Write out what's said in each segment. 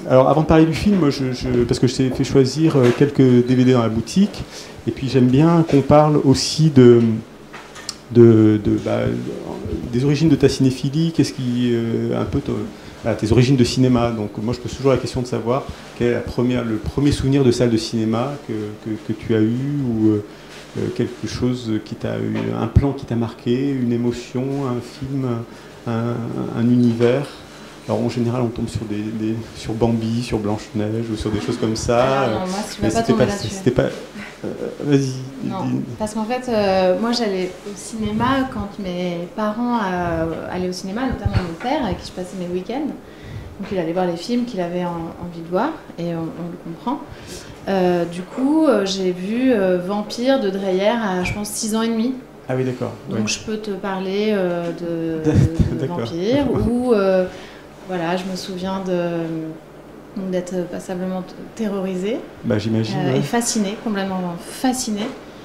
alors, avant de parler du film, parce que je t'ai fait choisir quelques DVD dans la boutique, et puis j'aime bien qu'on parle aussi des origines de ta cinéphilie, qu'est-ce qui un peu tes origines de cinéma. Donc moi je pose toujours la question de savoir quel est le premier souvenir de salle de cinéma que tu as eu, ou quelque chose qui t'a eu, un plan qui t'a marqué, une émotion, un film, un univers. Alors en général on tombe sur Bambi, sur Blanche-Neige ou sur des choses comme ça. Alors, non, moi je ne vais pas tomber là-dessus. C'était pas... vas-y. Non, parce qu'en fait, moi j'allais au cinéma quand mes parents allaient au cinéma, notamment mon père, avec qui je passais mes week-ends. Donc il allait voir les films qu'il avait envie de voir, et on le comprend. Du coup, j'ai vu Vampire de Dreyer à, je pense, 6 ans et demi. Ah oui, d'accord. Donc ouais. je peux te parler de Vampire, ou voilà, je me souviens d'être passablement terrorisée, j'imagine, et fascinée, complètement fascinée.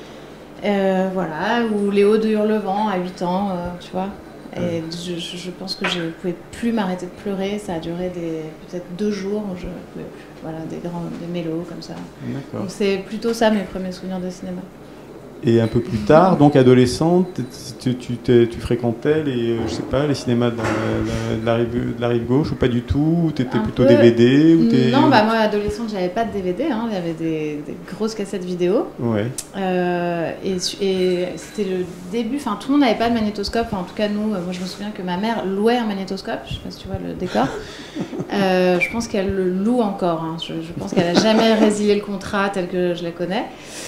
Voilà, ou Léo de Hurlevent à 8 ans, tu vois. Et je pense que je ne pouvais plus m'arrêter de pleurer. Ça a duré peut-être 2 jours. Je pouvais plus. Voilà, des mélos comme ça. Donc c'est plutôt ça mes premiers souvenirs de cinéma. Et un peu plus tard, donc adolescente, tu fréquentais je sais pas, les cinémas de la rive gauche, ou pas du tout, ou tu étais plutôt DVD ou Non, moi adolescente, j'avais pas de DVD, hein, j'avais des grosses cassettes vidéo. Ouais. Et c'était le début, enfin tout le monde n'avait pas de magnétoscope, en tout cas nous, moi je me souviens que ma mère louait un magnétoscope, je sais pas si tu vois le décor. Je pense qu'elle le loue encore, hein. Je pense qu'elle n'a jamais résilié le contrat tel que je la connais.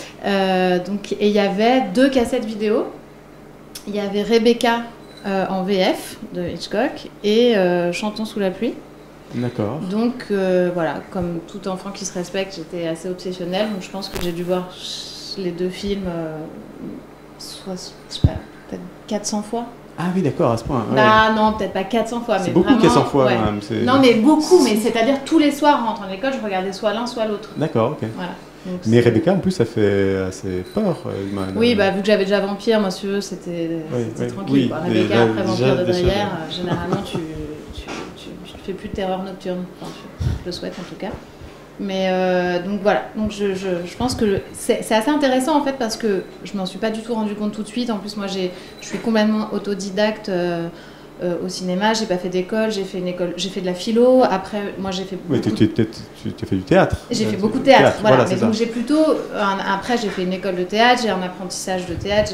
Et il y avait 2 cassettes vidéo. Il y avait Rebecca en VF de Hitchcock et Chantons sous la pluie. D'accord. Donc voilà, comme tout enfant qui se respecte, j'étais assez obsessionnelle. Donc je pense que j'ai dû voir les 2 films soit, je sais pas, peut-être 400 fois. Ah oui, d'accord, à ce point. Ouais. Bah non, peut-être pas 400 fois, mais beaucoup vraiment... 400 fois, ouais. Même. Non, mais beaucoup, mais c'est-à-dire tous les soirs en rentrant de l'école, je regardais soit l'un, soit l'autre. D'accord, ok. Voilà. Donc, mais Rebecca, en plus, ça fait assez peur. Oui, bah, vu que j'avais déjà Vampire, moi, c'était tranquille. Oui, quoi. Rebecca, après Vampire de Dreyer, généralement, tu fais plus de terreur nocturne. Enfin, je le souhaite, en tout cas. Mais donc voilà, donc je pense que c'est assez intéressant en fait, parce que je m'en suis pas du tout rendu compte tout de suite. En plus moi je suis complètement autodidacte au cinéma, j'ai pas fait d'école, j'ai fait de la philo, après moi j'ai fait beaucoup... tu as fait du théâtre. J'ai fait beaucoup de théâtre, voilà, mais donc j'ai plutôt, après j'ai fait une école de théâtre, j'ai un apprentissage de théâtre,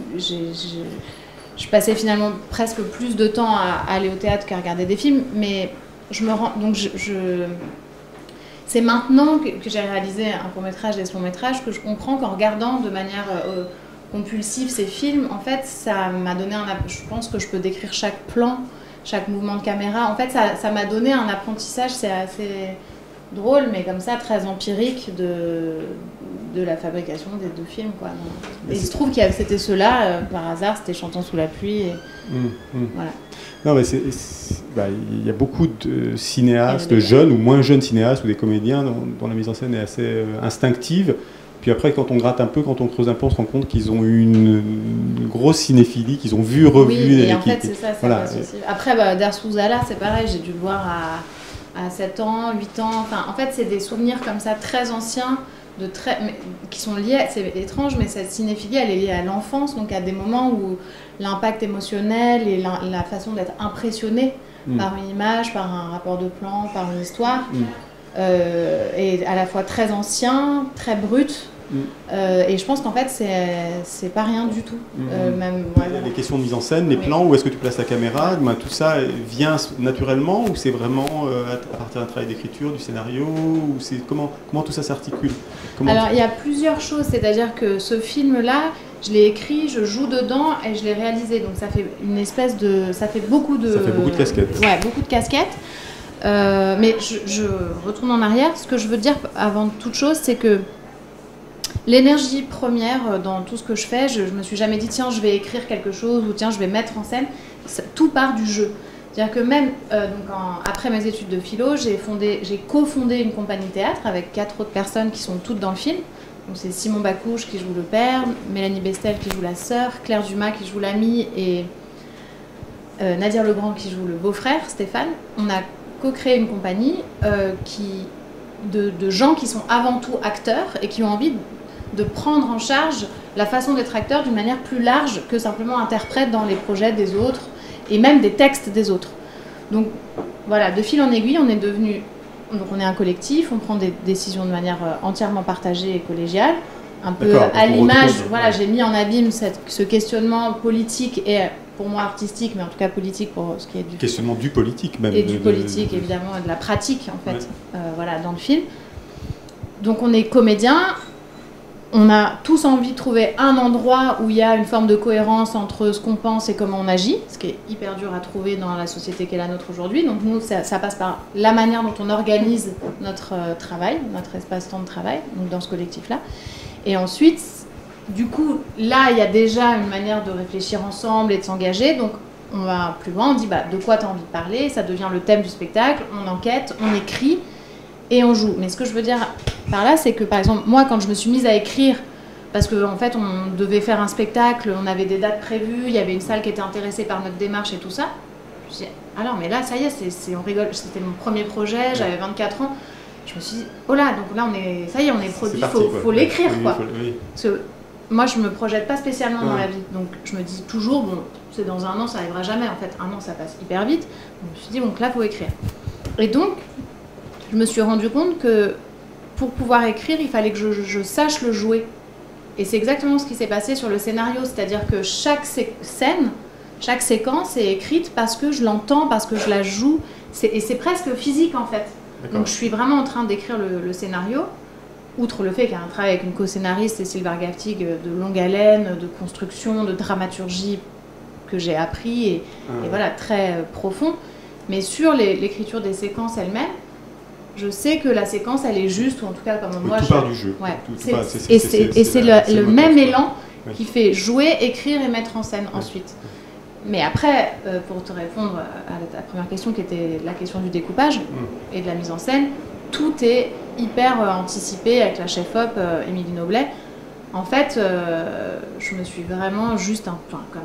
je passais finalement presque plus de temps à aller au théâtre qu'à regarder des films, mais je me rends, donc c'est maintenant que j'ai réalisé un court-métrage et ce long-métrage que je comprends qu'en regardant de manière compulsive ces films, en fait, ça m'a donné je pense que je peux décrire chaque plan, chaque mouvement de caméra. En fait, ça m'a donné un apprentissage, c'est assez drôle, mais comme ça, très empirique de la fabrication des 2 films, quoi. Et il se trouve que c'était ceux-là, par hasard, c'était Chantons sous la pluie. Et... Voilà. Non, mais il y a beaucoup de cinéastes, jeunes ou moins jeunes cinéastes, ou des comédiens dont la mise en scène est assez instinctive. Puis après, quand on gratte un peu, quand on creuse un peu, on se rend compte qu'ils ont eu une grosse cinéphilie, qu'ils ont vu, revu. Oui, et en fait, c'est ça, voilà. Après, Der Souzala, c'est pareil, j'ai dû le voir à 7 ans, 8 ans. Enfin, en fait, c'est des souvenirs comme ça, très anciens, qui sont liés, c'est étrange, mais cette cinéphilie, elle est liée à l'enfance, donc à des moments où l'impact émotionnel et la façon d'être impressionné par une image, par un rapport de plan, par une histoire, est à la fois très ancien, très brut. Et je pense qu'en fait, c'est pas rien du tout. Même, les questions de mise en scène, les plans, où est-ce que tu places la caméra, tout ça vient naturellement, ou c'est vraiment à partir d'un travail d'écriture, du scénario, ou comment tout ça s'articule? Alors, il y a plusieurs choses, c'est-à-dire que ce film-là, je l'ai écrit, je joue dedans et je l'ai réalisé. Donc ça fait une espèce de... Ça fait beaucoup de casquettes. Ouais, beaucoup de casquettes. Mais je retourne en arrière. Ce que je veux dire avant toute chose, c'est que l'énergie première dans tout ce que je fais, je me suis jamais dit tiens je vais écrire quelque chose ou tiens je vais mettre en scène, tout part du jeu. C'est-à-dire que même après mes études de philo, j'ai cofondé une compagnie théâtre avec 4 autres personnes qui sont toutes dans le film. Donc c'est Simon Bacouche qui joue le père, Mélanie Bestel qui joue la sœur, Claire Dumas qui joue l'amie et Nadir Legrand qui joue le beau-frère, Stéphane. On a co-créé une compagnie de gens qui sont avant tout acteurs et qui ont envie de prendre en charge la façon d'être acteur d'une manière plus large que simplement interprète dans les projets des autres et même des textes des autres. Donc voilà, de fil en aiguille, on est devenu, donc on est un collectif, on prend des décisions de manière entièrement partagée et collégiale, un peu à l'image, voilà, j'ai mis en abîme ce questionnement politique et pour moi artistique, mais en tout cas politique pour ce qui est du questionnement du politique même. Et du politique évidemment, et de la pratique en fait, voilà, dans le film. Donc on est comédiens. On a tous envie de trouver un endroit où il y a une forme de cohérence entre ce qu'on pense et comment on agit, ce qui est hyper dur à trouver dans la société qu'est la nôtre aujourd'hui. Donc nous, ça passe par la manière dont on organise notre travail, notre espace-temps de travail, donc dans ce collectif-là. Et ensuite, du coup, là, il y a déjà une manière de réfléchir ensemble et de s'engager. Donc on va plus loin, on dit de quoi tu as envie de parler, ça devient le thème du spectacle, on enquête, on écrit et on joue. Mais ce que je veux dire par là, c'est que par exemple, moi, quand je me suis mise à écrire, parce qu'en fait, on devait faire un spectacle, on avait des dates prévues, il y avait une salle qui était intéressée par notre démarche et tout ça, je me suis dit, alors, mais là, ça y est, on rigole, c'était mon premier projet, j'avais 24 ans. Je me suis dit, oh là, donc là, ça y est, on est produit, il faut l'écrire, quoi. Parce que moi, je me projette pas spécialement dans la vie, donc je me dis toujours, bon, c'est dans un an, ça arrivera jamais, en fait, un an, ça passe hyper vite. Donc, je me suis dit, donc là, il faut écrire. Et donc, je me suis rendu compte que pour pouvoir écrire, il fallait que je sache le jouer. Et c'est exactement ce qui s'est passé sur le scénario, c'est-à-dire que chaque scène, chaque séquence est écrite parce que je l'entends, parce que je la joue, et c'est presque physique en fait. Donc je suis vraiment en train d'écrire le scénario, outre le fait qu'il y a un travail avec une co-scénariste, Cécile Vargaftig, de longue haleine, de construction, de dramaturgie que j'ai appris, et voilà, très profond. Mais sur l'écriture des séquences elles-mêmes, je sais que la séquence, elle est juste, ou en tout cas, comme moi... Tout part du jeu. Ouais. Et c'est le même élan qui fait jouer, écrire et mettre en scène ensuite. Mais après, pour te répondre à ta première question, qui était la question du découpage et de la mise en scène, tout est hyper anticipé avec la chef-op, Émilie Noblet. En fait, je me suis vraiment juste... comme,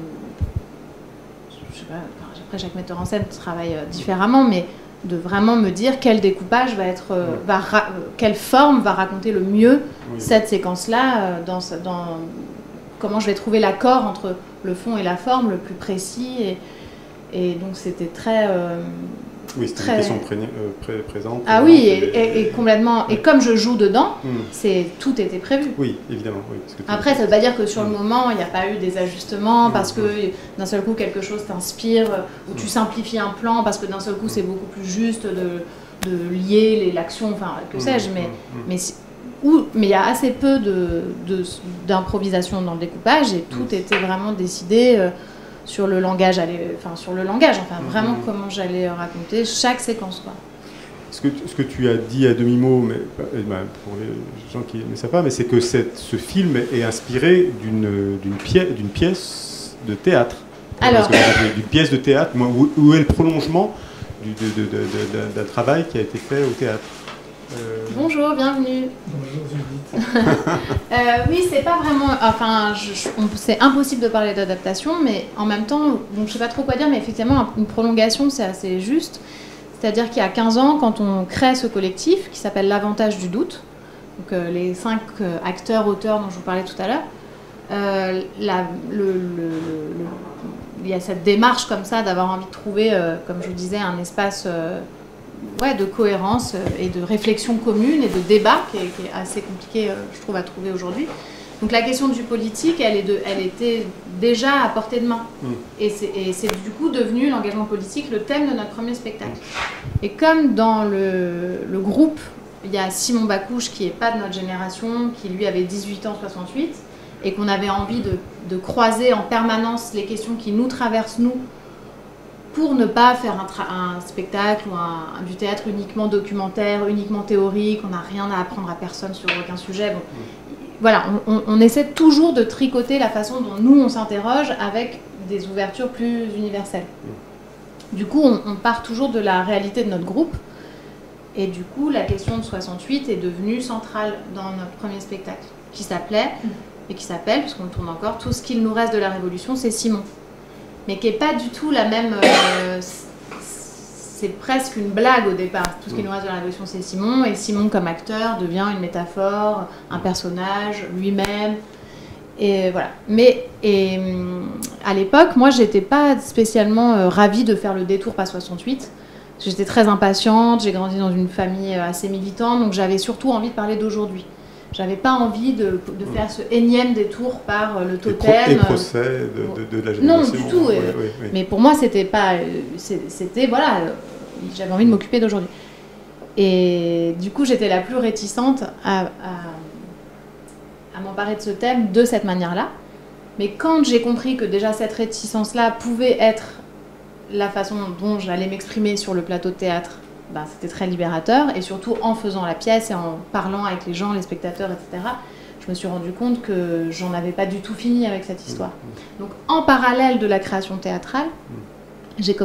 je sais pas, après, chaque metteur en scène travaille différemment, mais... de vraiment me dire quel découpage va être, quelle forme va raconter le mieux cette séquence-là, dans comment je vais trouver l'accord entre le fond et la forme le plus précis. Et donc c'était très... oui, c'était une question présente. Ah oui, et complètement. Et comme je joue dedans, tout était prévu. Oui, évidemment. Oui, parce que après, ça ne veut pas dire que sur le moment, il n'y a pas eu des ajustements, parce que d'un seul coup, quelque chose t'inspire, ou tu simplifies un plan, parce que d'un seul coup, c'est beaucoup plus juste de lier l'action, enfin, que sais-je. Mais il y a assez peu d'improvisation dans le découpage, et tout était vraiment décidé... sur le langage, vraiment comment j'allais raconter chaque séquence, quoi. Ce que tu as dit à demi-mot, mais pour les gens qui ne savent pas, mais c'est que ce film est inspiré d'une pièce de théâtre. Alors, d'une pièce de théâtre, où est le prolongement d'un travail qui a été fait au théâtre. Bonjour, bienvenue. Bonjour, Judith. Oui, c'est pas vraiment... Enfin, c'est impossible de parler d'adaptation, mais en même temps, donc, je sais pas trop quoi dire, mais effectivement, une prolongation, c'est assez juste. C'est-à-dire qu'il y a 15 ans, quand on crée ce collectif, qui s'appelle l'Avantage du doute, donc les 5 acteurs, auteurs dont je vous parlais tout à l'heure, il y a cette démarche comme ça, d'avoir envie de trouver, comme je vous disais, un espace... de cohérence et de réflexion commune et de débat qui est assez compliqué, je trouve, à trouver aujourd'hui. Donc la question du politique, elle était déjà à portée de main. Et c'est du coup devenu, l'engagement politique, le thème de notre premier spectacle. Et comme dans le groupe, il y a Simon Bacouche, qui n'est pas de notre génération, qui lui avait 18 ans, 68, et qu'on avait envie de croiser en permanence les questions qui nous traversent, nous, pour ne pas faire un spectacle ou du théâtre uniquement documentaire, uniquement théorique, on n'a rien à apprendre à personne sur aucun sujet. Bon, voilà, on essaie toujours de tricoter la façon dont nous on s'interroge avec des ouvertures plus universelles. Du coup, on part toujours de la réalité de notre groupe, et du coup, la question de 68 est devenue centrale dans notre premier spectacle, qui s'appelait, et qui s'appelle, puisqu'on le tourne encore, Tout ce qu'il nous reste de la Révolution, c'est Simon. Mais qui n'est pas du tout la même... c'est presque une blague au départ. Tout ce qui nous reste de la Révolution, c'est Simon, et Simon comme acteur devient une métaphore, un personnage, lui-même. Et voilà. Mais à l'époque, moi, j'étais pas spécialement ravie de faire le détour pas 68. J'étais très impatiente, j'ai grandi dans une famille assez militante, donc j'avais surtout envie de parler d'aujourd'hui. J'avais pas envie de faire ce énième détour par le totem. Et procès de la génération. Non, du tout. Oui. Mais pour moi, c'était pas. C'était. Voilà. J'avais envie de m'occuper d'aujourd'hui. Et du coup, j'étais la plus réticente à m'emparer de ce thème de cette manière-là. Mais quand j'ai compris que déjà cette réticence-là pouvait être la façon dont j'allais m'exprimer sur le plateau de théâtre, ben, c'était très libérateur. Et surtout en faisant la pièce et en parlant avec les gens, les spectateurs, etc., je me suis rendu compte que j'en avais pas du tout fini avec cette histoire. Donc en parallèle de la création théâtrale, j'ai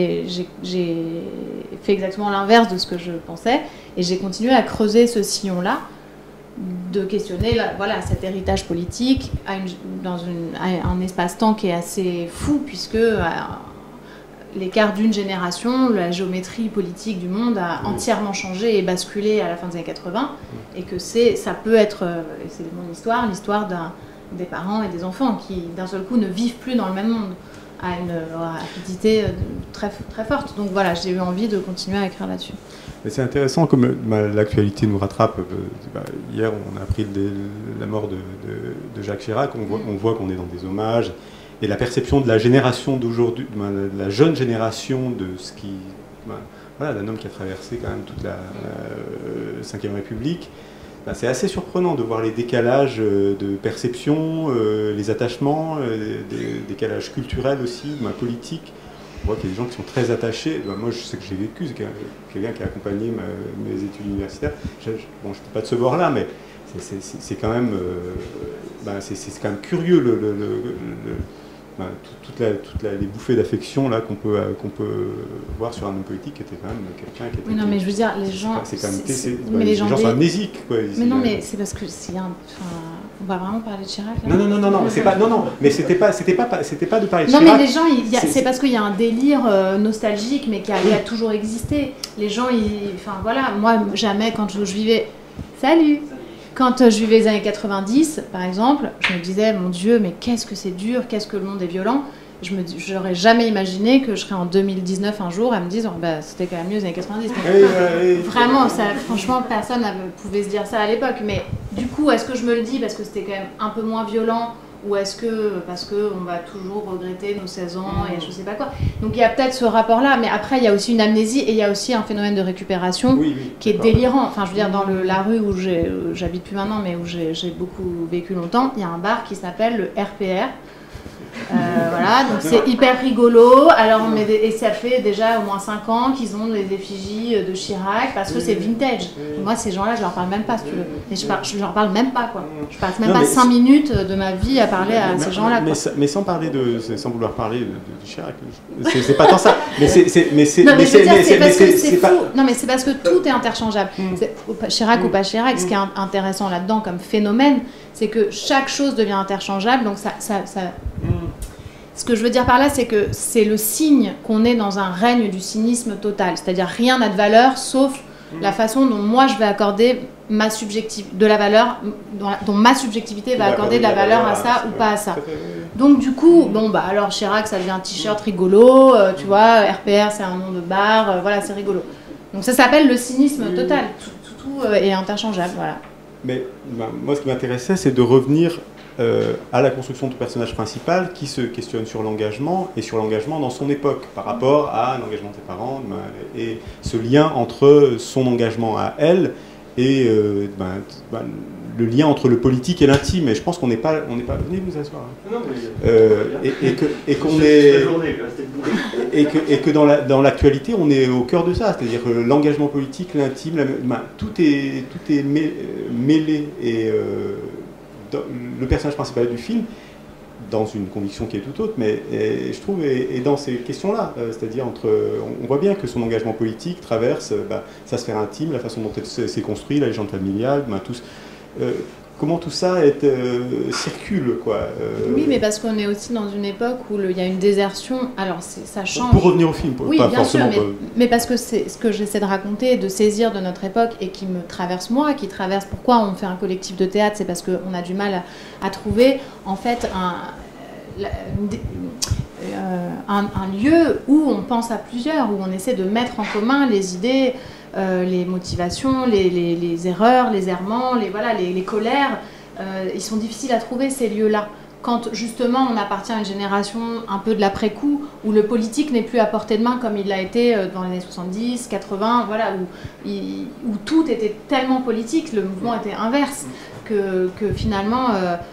fait exactement l'inverse de ce que je pensais et j'ai continué à creuser ce sillon-là, de questionner voilà, cet héritage politique dans un espace-temps qui est assez fou, puisque l'écart d'une génération, la géométrie politique du monde a entièrement changé et basculé à la fin des années 80, et que ça peut être, et c'est mon histoire, l'histoire des parents et des enfants qui d'un seul coup ne vivent plus dans le même monde, à une rapidité très, très forte. Donc voilà, j'ai eu envie de continuer à écrire là-dessus. C'est intéressant comme l'actualité nous rattrape. Hier, on a appris la mort de Jacques Chirac. On voit qu'on est dans des hommages. Et la perception de la génération d'aujourd'hui, de la jeune génération de ce qui... voilà, d'un homme qui a traversé quand même toute la Ve République. C'est assez surprenant de voir les décalages de perception, les attachements, des décalages culturels aussi, politiques. On voit qu'il y a des gens qui sont très attachés. Moi, je sais que j'ai vécu, c'est quelqu'un qui a accompagné mes études universitaires. Bon, je n'étais pas de ce bord-là, mais c'est quand même, c'est quand même curieux toutes les bouffées d'affection là qu'on peut voir sur un homme politique qui était quand même quelqu'un qui était. Oui, non, mais je veux dire, les gens. Les gens sont amnésiques, quoi. Mais non, mais c'est parce que on va vraiment parler de Chirac. Là, non, c'est pas. Non, mais c'était pas de parler de Chirac. Non, mais les gens, c'est parce qu'il y a un délire nostalgique, mais qui a toujours existé. Les gens, enfin voilà, moi jamais quand je vivais. Salut. Quand je vivais les années 90, par exemple, je me disais, mon Dieu, mais qu'est-ce que c'est dur, qu'est-ce que le monde est violent. Je n'aurais jamais imaginé que je serais en 2019 un jour à me dire, bah, c'était quand même mieux les années 90. Vraiment, franchement, personne ne pouvait se dire ça à l'époque. Mais du coup, est-ce que je me le dis parce que c'était quand même un peu moins violent, ou est-ce que parce qu'on va toujours regretter nos 16 ans et je sais pas quoi. Donc il y a peut-être ce rapport-là, mais après il y a aussi une amnésie et il y a aussi un phénomène de récupération qui est délirant. Enfin, je veux dire, dans la rue où j'habite plus maintenant, mais où j'ai beaucoup vécu longtemps, il y a un bar qui s'appelle le RPR. Voilà, donc c'est hyper rigolo. Alors et ça fait déjà au moins 5 ans qu'ils ont des effigies de Chirac parce que c'est vintage. Moi, ces gens-là, je leur parle même pas, si tu veux. Et je leur parle même pas, quoi. Je passe même pas 5 minutes de ma vie à parler à ces gens-là. Mais sans parler sans vouloir parler de Chirac, c'est pas tant ça. Mais c'est parce que tout est interchangeable. Chirac ou pas Chirac, ce qui est intéressant là-dedans comme phénomène, c'est que chaque chose devient interchangeable. Donc ce que je veux dire par là, c'est que c'est le signe qu'on est dans un règne du cynisme total. C'est-à-dire rien n'a de valeur sauf la façon dont moi je vais accorder de la valeur, dont ma subjectivité va accorder de la valeur à ça ou pas à ça. Donc du coup, bon bah alors Chirac ça devient un t-shirt rigolo, tu vois, RPR c'est un nom de bar, voilà, c'est rigolo. Donc ça s'appelle le cynisme total, tout est interchangeable, voilà. Mais moi ce qui m'intéressait c'est de revenir à la construction du personnage principal qui se questionne sur l'engagement et sur l'engagement dans son époque par rapport à l'engagement de ses parents et ce lien entre son engagement à elle et le lien entre le politique et l'intime. Et je pense qu'on n'est pas venez vous asseoir. Et qu'on est et que dans l'actualité on est au cœur de ça, c'est-à-dire l'engagement politique, l'intime, tout est mêlé et le personnage principal du film, dans une conviction qui est tout autre, mais je trouve, et dans ces questions-là, c'est-à-dire on voit bien que son engagement politique traverse sa sphère intime, la façon dont elle s'est construite, la légende familiale, tous. comment tout ça circule, quoi. Oui, mais parce qu'on est aussi dans une époque où il y a une désertion. Alors, ça change. Pour revenir au film, oui, pas bien forcément. Sûr, mais parce que c'est ce que j'essaie de raconter, de saisir de notre époque et qui me traverse moi, qui traverse. Pourquoi on fait un collectif de théâtre? C'est parce qu'on a du mal à trouver, en fait, un lieu où on pense à plusieurs, où on essaie de mettre en commun les idées, les motivations, les erreurs, les errements, les colères. Ils sont difficiles à trouver, ces lieux-là. Quand justement on appartient à une génération un peu de l'après-coup, où le politique n'est plus à portée de main comme il l'a été dans les années 70, 80, voilà, où tout était tellement politique, le mouvement était inverse, que finalement...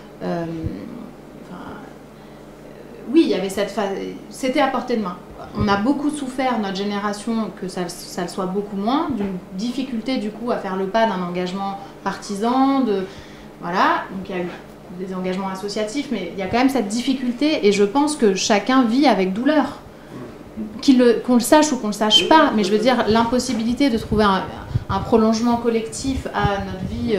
oui, il y avait cette phase, c'était à portée de main. On a beaucoup souffert, notre génération, que ça le soit beaucoup moins, d'une difficulté du coup à faire le pas d'un engagement partisan, voilà, donc il y a eu des engagements associatifs, mais il y a quand même cette difficulté et je pense que chacun vit avec douleur. Qu'on le sache ou qu'on ne le sache pas, mais je veux dire, l'impossibilité de trouver un prolongement collectif à notre vie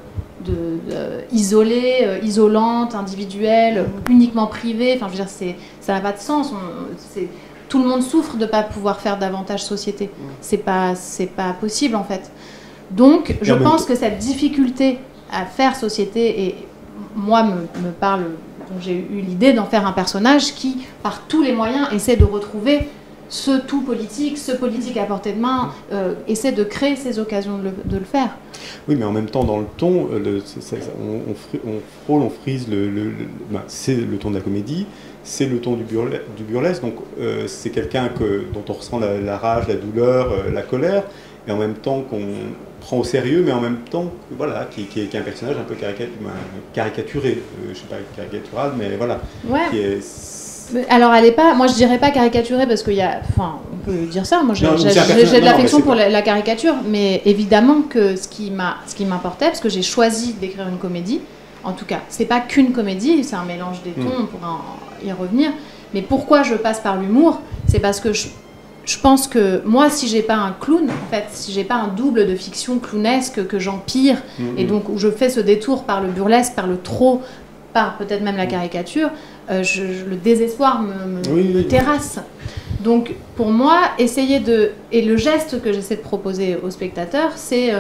isolée, isolante, individuelle, uniquement privée, enfin je veux dire, ça n'a pas de sens. Tout le monde souffre de ne pas pouvoir faire davantage société. C'est pas possible en fait. Donc je pense que cette difficulté à faire société, et moi me parle, donc j'ai eu l'idée d'en faire un personnage qui, par tous les moyens, essaie de retrouver ce tout politique, ce politique à portée de main, essaie de créer ces occasions de le faire. Oui, mais en même temps, dans le ton, on frise c'est le ton de la comédie, c'est le ton du burlesque, donc c'est quelqu'un dont on ressent la rage, la douleur, la colère, et en même temps qu'on prend au sérieux, mais en même temps, voilà, qui est un personnage un peu caricaturé, je ne sais pas caricatural, mais voilà. Ouais. Alors elle est pas, moi je dirais pas caricaturée parce qu'il y a, enfin on peut dire ça, moi j'ai de l'affection pour la caricature, mais évidemment que ce qui m'importait, parce que j'ai choisi d'écrire une comédie, en tout cas c'est pas qu'une comédie, c'est un mélange des tons, on pourra y revenir, mais pourquoi je passe par l'humour, c'est parce que je pense que moi, si j'ai pas un clown, en fait, si j'ai pas un double de fiction clownesque que j'empire, et donc où je fais ce détour par le burlesque, par le trop, par peut-être même la caricature, le désespoir me terrasse. Donc pour moi, et le geste que j'essaie de proposer aux spectateurs, c'est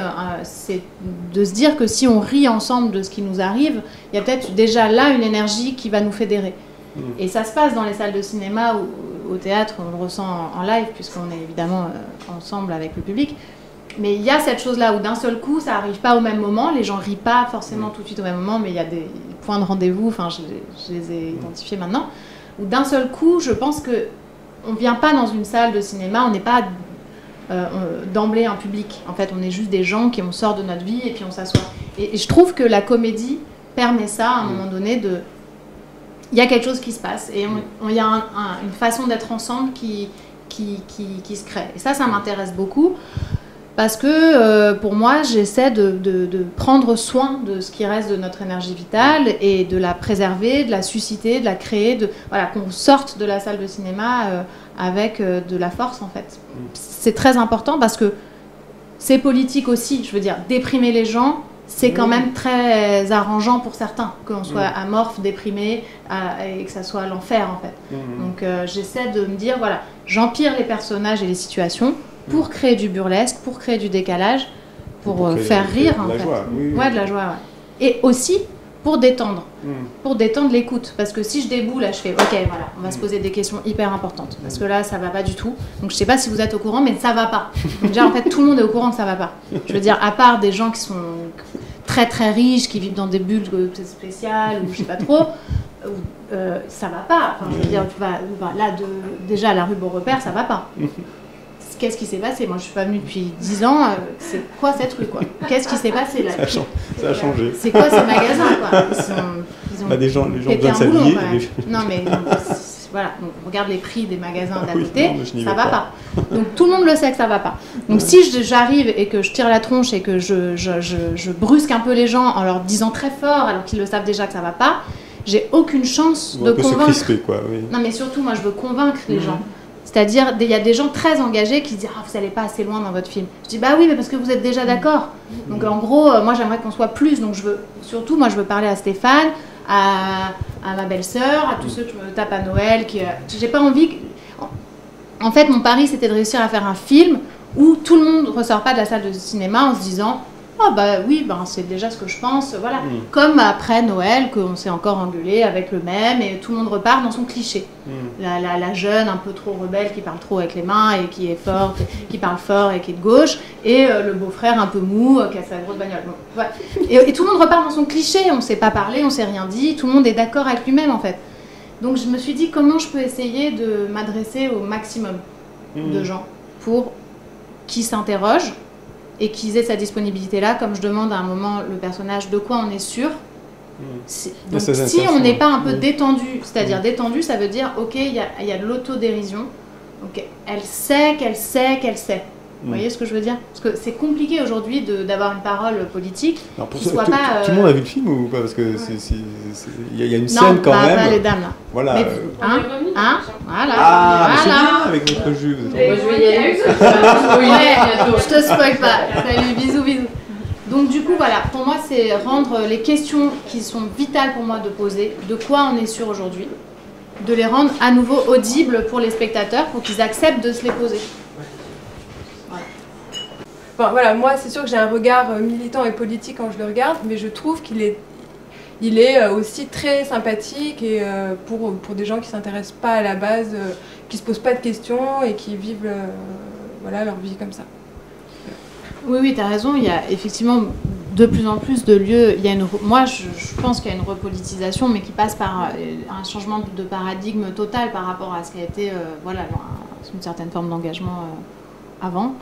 de se dire que si on rit ensemble de ce qui nous arrive, il y a peut-être déjà là une énergie qui va nous fédérer. Et ça se passe dans les salles de cinéma ou au théâtre, on le ressent en live puisqu'on est évidemment ensemble avec le public. Mais il y a cette chose-là où d'un seul coup, ça n'arrive pas au même moment, les gens rient pas forcément tout de suite au même moment, mais il y a des points de rendez-vous, enfin je les ai identifiés maintenant, où d'un seul coup, je pense qu'on ne vient pas dans une salle de cinéma, on n'est pas d'emblée un public. En fait, on est juste des gens on sort de notre vie et puis on s'assoit. Et je trouve que la comédie permet ça à un moment donné il y a quelque chose qui se passe et il y a une façon d'être ensemble qui se crée. Et ça m'intéresse beaucoup parce que pour moi, j'essaie de prendre soin de ce qui reste de notre énergie vitale et de la préserver, de la susciter, de la créer, qu'on sorte de la salle de cinéma avec de la force en fait. C'est très important parce que c'est politique aussi, je veux dire, déprimer les gens, c'est quand même très arrangeant pour certains, qu'on soit amorphe, déprimé, et que ça soit l'enfer en fait. Donc j'essaie de me dire, voilà, j'empire les personnages et les situations pour créer du burlesque, pour créer du décalage, pour faire rire en fait. Joie, de la joie, Et aussi pour détendre l'écoute. Parce que si je déboule, là je fais, ok, voilà, on va se poser des questions hyper importantes. Parce que là, ça va pas du tout. Donc je sais pas si vous êtes au courant, mais ça va pas. Donc déjà, en fait, tout le monde est au courant que ça va pas. Je veux dire, à part des gens qui sont très très riches, qui vivent dans des bulles spéciales, ou je sais pas trop, ça va pas. Enfin, je veux dire, déjà à la rue Beaurepaire, ça va pas. Qu'est-ce qui s'est passé? Moi, je suis pas venue depuis 10 ans. C'est quoi cette rue, quoi? Qu'est-ce qui s'est passé là? Ça a changé. C'est quoi ces magasins, quoi? Ils ont les gens pété un boulon, s'habiller. Non, mais voilà. Donc, on regarde les prix des magasins d'à côté. Ça va pas. Donc, tout le monde le sait que ça va pas. Donc, si j'arrive et que je tire la tronche et que je brusque un peu les gens en leur disant très fort, alors qu'ils le savent déjà que ça va pas, j'ai aucune chance de convaincre. Se crisper, quoi, oui. Non, mais surtout, moi, je veux convaincre les gens. C'est-à-dire, il y a des gens très engagés qui se disent « Ah, vous n'allez pas assez loin dans votre film ». Je dis « Bah oui, mais parce que vous êtes déjà d'accord ». Donc en gros, moi j'aimerais qu'on soit plus. Donc je veux parler à Stéphane, à ma belle-sœur, à tous ceux qui me tapent à Noël. J'ai pas envie... En fait, mon pari, c'était de réussir à faire un film où tout le monde ne ressort pas de la salle de cinéma en se disant « Oh bah oui, c'est déjà ce que je pense ». Voilà. Comme après Noël, qu'on s'est encore engueulé avec le même et tout le monde repart dans son cliché. La jeune un peu trop rebelle qui parle trop avec les mains et qui est forte, qui parle fort et qui est de gauche, et le beau-frère un peu mou qui a sa grosse bagnole. Bon, voilà. Et tout le monde repart dans son cliché, on ne s'est pas parlé, on ne s'est rien dit, tout le monde est d'accord avec lui-même en fait. Donc je me suis dit comment je peux essayer de m'adresser au maximum de gens pour qu'ils s'interrogent et qu'ils aient cette disponibilité-là, comme je demande à un moment le personnage de quoi on est sûr. Donc si on n'est pas un peu détendu, c'est-à-dire détendu, ça veut dire ok, il y a de l'autodérision, donc elle sait qu'elle sait qu'elle sait. Vous voyez ce que je veux dire? Parce que c'est compliqué aujourd'hui d'avoir une parole politique qui soit pas... Tout le monde a vu le film ou pas? Parce que il y a une scène quand même. Non, pas les dames là. Voilà. Mais, voilà. Ah, c'est bien avec notre jus. Moi je vais y aller. Je te spoil pas. Salut, bisous. Donc du coup, voilà, pour moi, c'est rendre les questions qui sont vitales pour moi de poser, de quoi on est sûr aujourd'hui, de les rendre à nouveau audibles pour les spectateurs, pour qu'ils acceptent de se les poser. Bon, voilà, moi c'est sûr que j'ai un regard militant et politique quand je le regarde, mais je trouve qu'il est aussi très sympathique et pour des gens qui ne s'intéressent pas à la base, qui ne se posent pas de questions et qui vivent leur vie comme ça. Oui, tu as raison, il y a effectivement de plus en plus de lieux. Moi, je pense qu'il y a une repolitisation, mais qui passe par un changement de paradigme total par rapport à ce qui a été une certaine forme d'engagement avant.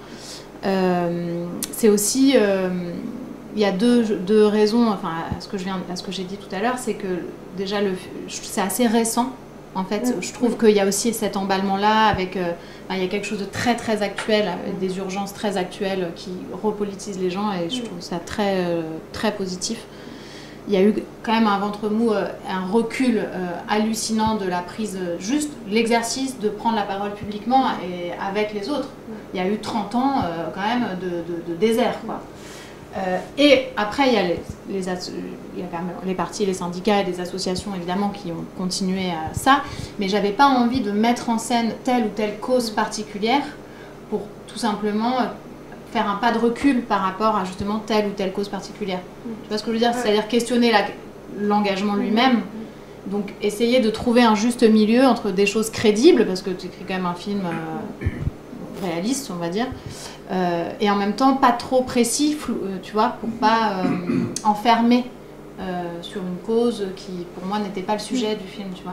C'est aussi, il y a deux raisons, enfin à ce que j'ai dit tout à l'heure, c'est que déjà c'est assez récent en fait. Je trouve qu'il y a aussi cet emballement là avec, il y a quelque chose de très très actuel, des urgences très actuelles qui repolitisent les gens et je trouve ça très très positif. Il y a eu quand même un ventre mou, un recul hallucinant de la prise, juste l'exercice de prendre la parole publiquement et avec les autres. Il y a eu 30 ans quand même de désert, quoi. Et après, il y a quand même les partis, les syndicats et les associations, évidemment, qui ont continué à ça. Mais je n'avais pas envie de mettre en scène telle ou telle cause particulière pour tout simplement faire un pas de recul par rapport à justement telle ou telle cause particulière. Tu vois ce que je veux dire? C'est-à-dire questionner l'engagement lui-même. Donc essayer de trouver un juste milieu entre des choses crédibles, parce que tu écris quand même un film réaliste, on va dire, et en même temps pas trop précis, tu vois, pour pas enfermer sur une cause qui, pour moi, n'était pas le sujet du film, tu vois.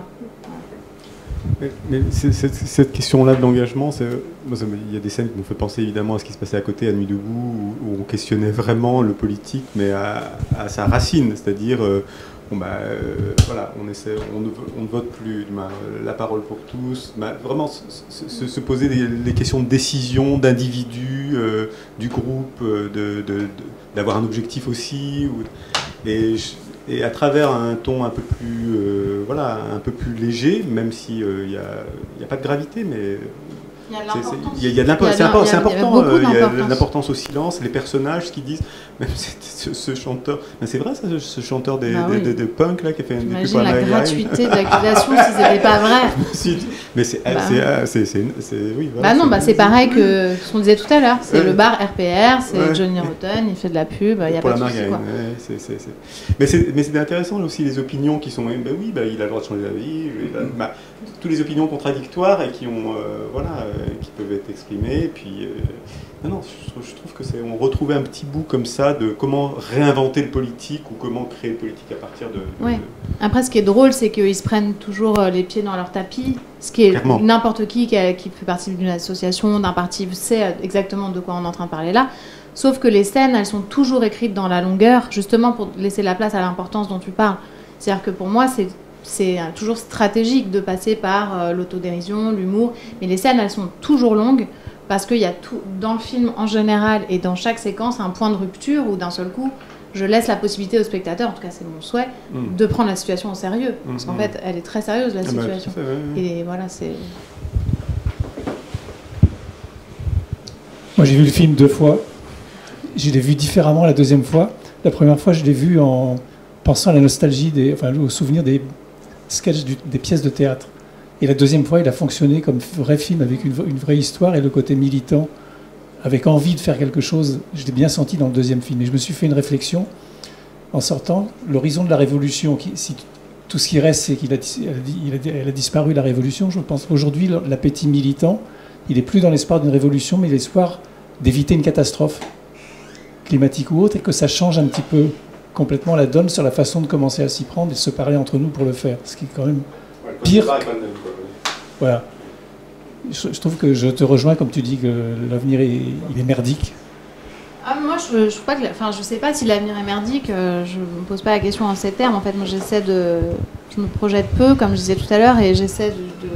Mais cette question-là de l'engagement, il y a des scènes qui m'ont fait penser évidemment à ce qui se passait à côté, à Nuit debout, où on questionnait vraiment le politique, mais à sa racine, c'est-à-dire, voilà, on ne vote plus, la parole pour tous, vraiment se poser les questions de décision, d'individus, du groupe, d'avoir un objectif aussi, et à travers un ton un peu plus léger, même si il y a pas de gravité, mais il y a de l'importance. C'est important. Il y a de l'importance au silence, les personnages qui disent, même ce chanteur, c'est vrai ça, ce chanteur de punk là qui a fait une pub. Imagine la gratuité de l'accusation si c'était pas vrai. Mais c'est oui. Voilà, c'est pareil que ce qu'on disait tout à l'heure. C'est le bar RPR, c'est Johnny Rotten, il fait de la pub, il y a pas de souci, quoi. Mais c'est intéressant aussi les opinions qui sont, il a le droit de changer d'avis. Toutes les opinions contradictoires et qui ont qui peuvent être exprimées. Et puis, je trouve que on retrouvait un petit bout comme ça de comment réinventer le politique ou comment créer le politique à partir de... Après, ce qui est drôle, c'est qu'ils se prennent toujours les pieds dans leur tapis. Ce qui est n'importe qui fait partie d'une association, d'un parti, sait exactement de quoi on est en train de parler là. Sauf que les scènes, elles sont toujours écrites dans la longueur, justement pour laisser la place à l'importance dont tu parles. C'est-à-dire que pour moi, c'est toujours stratégique de passer par l'autodérision, l'humour, mais les scènes, elles sont toujours longues parce qu'il y a tout dans le film en général et dans chaque séquence un point de rupture où d'un seul coup, je laisse la possibilité au spectateur, en tout cas c'est mon souhait, de prendre la situation au sérieux. Parce qu'en fait, elle est très sérieuse, la situation. Et voilà, c'est... Moi, j'ai vu le film 2 fois. Je l'ai vu différemment la deuxième fois. La première fois, je l'ai vu en pensant à la nostalgie, au souvenir des sketchs des pièces de théâtre. Et la deuxième fois, il a fonctionné comme vrai film avec une vraie histoire et le côté militant, avec envie de faire quelque chose. Je l'ai bien senti dans le deuxième film. Et je me suis fait une réflexion en sortant. L'horizon de la révolution, si tout ce qui reste, c'est qu'elle a disparu, la révolution, je pense. Aujourd'hui, l'appétit militant, il n'est plus dans l'espoir d'une révolution, mais l'espoir d'éviter une catastrophe climatique ou autre, et que ça change un petit peu complètement la donne sur la façon de commencer à s'y prendre et de se parler entre nous pour le faire. Ce qui est quand même pire. Voilà. Je trouve que je te rejoins, comme tu dis, que l'avenir il est merdique. Moi, je sais pas je sais pas si l'avenir est merdique. Je me pose pas la question en ces termes. En fait, moi, je me projette peu, comme je disais tout à l'heure, et j'essaie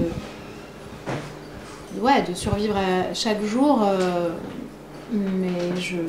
de survivre à chaque jour. Mais je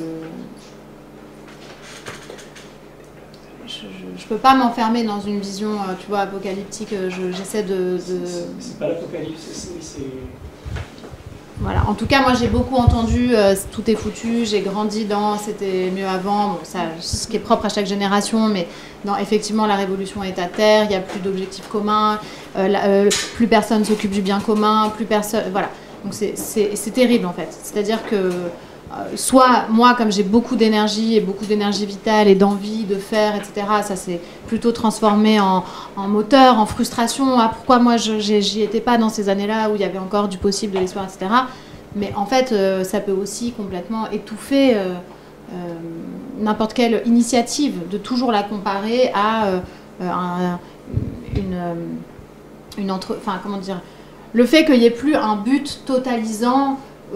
peux pas m'enfermer dans une vision, tu vois, apocalyptique. J'essaie de... C'est pas l'apocalypse, c'est... Voilà. En tout cas, moi, j'ai beaucoup entendu tout est foutu, j'ai grandi dans c'était mieux avant, bon, ça, ce qui est propre à chaque génération, mais effectivement, la révolution est à terre, il n'y a plus d'objectifs communs, plus personne s'occupe du bien commun, plus personne... Voilà. Donc c'est terrible, en fait. C'est-à-dire que soit moi, comme j'ai beaucoup d'énergie et beaucoup d'énergie vitale et d'envie de faire, etc., ça s'est plutôt transformé en moteur, en frustration. Ah, pourquoi moi j'y étais pas dans ces années-là où il y avait encore du possible, de l'espoir, etc. Mais en fait, ça peut aussi complètement étouffer n'importe quelle initiative, de toujours la comparer à enfin, comment dire, le fait qu'il n'y ait plus un but totalisant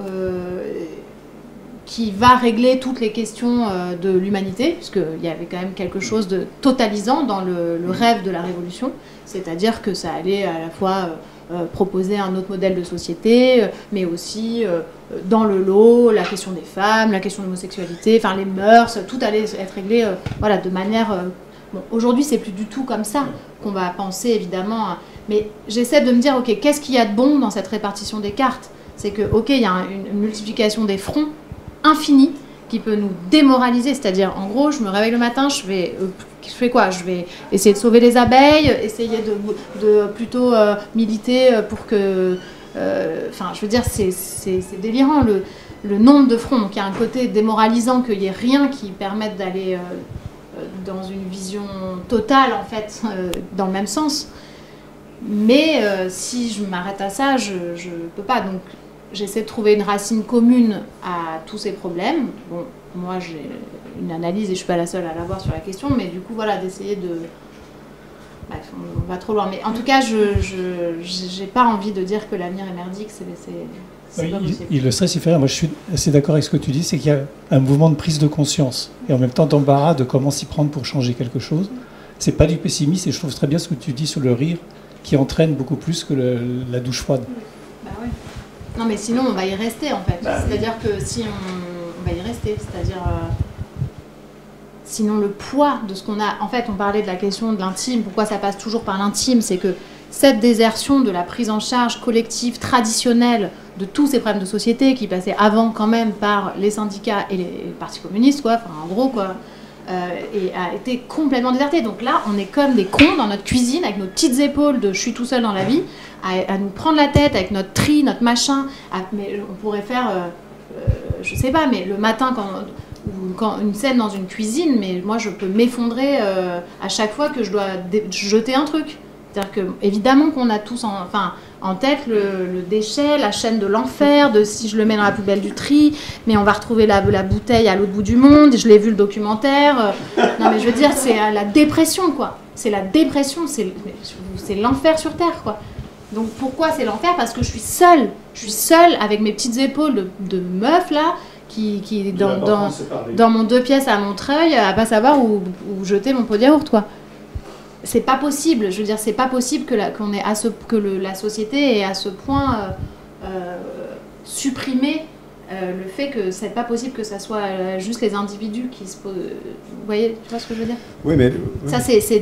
qui va régler toutes les questions de l'humanité, puisqu'il y avait quand même quelque chose de totalisant dans le rêve de la révolution, c'est-à-dire que ça allait à la fois proposer un autre modèle de société, mais aussi dans le lot, la question des femmes, la question de l'homosexualité, enfin les mœurs, tout allait être réglé voilà, de manière... Bon, aujourd'hui, c'est plus du tout comme ça qu'on va penser, évidemment, mais j'essaie de me dire, ok, qu'est-ce qu'il y a de bon dans cette répartition des cartes? C'est que, ok, il y a une multiplication des fronts, infini qui peut nous démoraliser, c'est-à-dire en gros je me réveille le matin, je fais quoi? Je vais essayer de sauver les abeilles, essayer de plutôt militer pour que enfin je veux dire c'est délirant le nombre de fronts, donc il y a un côté démoralisant qu'il n'y ait rien qui permette d'aller dans une vision totale en fait dans le même sens, mais si je m'arrête à ça je peux pas, donc j'essaie de trouver une racine commune à tous ces problèmes. Bon, moi j'ai une analyse et je ne suis pas la seule à l'avoir sur la question, mais du coup, voilà, d'essayer de... Bref, on va trop loin. Mais en tout cas, je n'ai pas envie de dire que l'avenir est merdique, c'est pas possible. Le stress, il fait rien. Moi, je suis assez d'accord avec ce que tu dis, c'est qu'il y a un mouvement de prise de conscience et en même temps d'embarras de comment s'y prendre pour changer quelque chose. C'est pas du pessimisme et je trouve très bien ce que tu dis sur le rire qui entraîne beaucoup plus que la douche froide. Bah oui. Non, mais sinon, on va y rester, en fait. C'est-à-dire que si on va y rester, c'est-à-dire... sinon, le poids de ce qu'on a... En fait, on parlait de la question de l'intime. Pourquoi ça passe toujours par l'intime? C'est que cette désertion de la prise en charge collective, traditionnelle, de tous ces problèmes de société qui passaient avant, quand même, par les syndicats et les partis communistes, quoi. Enfin, en gros, quoi. Et a été complètement désertée. Donc là, on est comme des cons dans notre cuisine, avec nos petites épaules de « je suis tout seul dans la vie », à nous prendre la tête avec notre tri, notre machin. Mais on pourrait faire, je sais pas, mais le matin, quand une scène dans une cuisine, mais moi, je peux m'effondrer à chaque fois que je dois jeter un truc. C'est-à-dire que, évidemment qu'on a tous en tête le déchet, la chaîne de l'enfer, de si je le mets dans la poubelle du tri, mais on va retrouver la bouteille à l'autre bout du monde, je l'ai vu le documentaire. Non mais je veux dire, c'est la dépression, quoi. C'est la dépression, c'est l'enfer sur Terre, quoi. Donc pourquoi c'est l'enfer? Parce que je suis seule avec mes petites épaules de meuf, là, qui dans mon 2 pièces à Montreuil, à pas savoir où jeter mon pot de yaourt, quoi. C'est pas possible, je veux dire, c'est pas possible que la société ait à ce point supprimé le fait que c'est pas possible que ça soit juste les individus qui se posent. Vous voyez, tu vois ce que je veux dire? Oui, mais ça c'est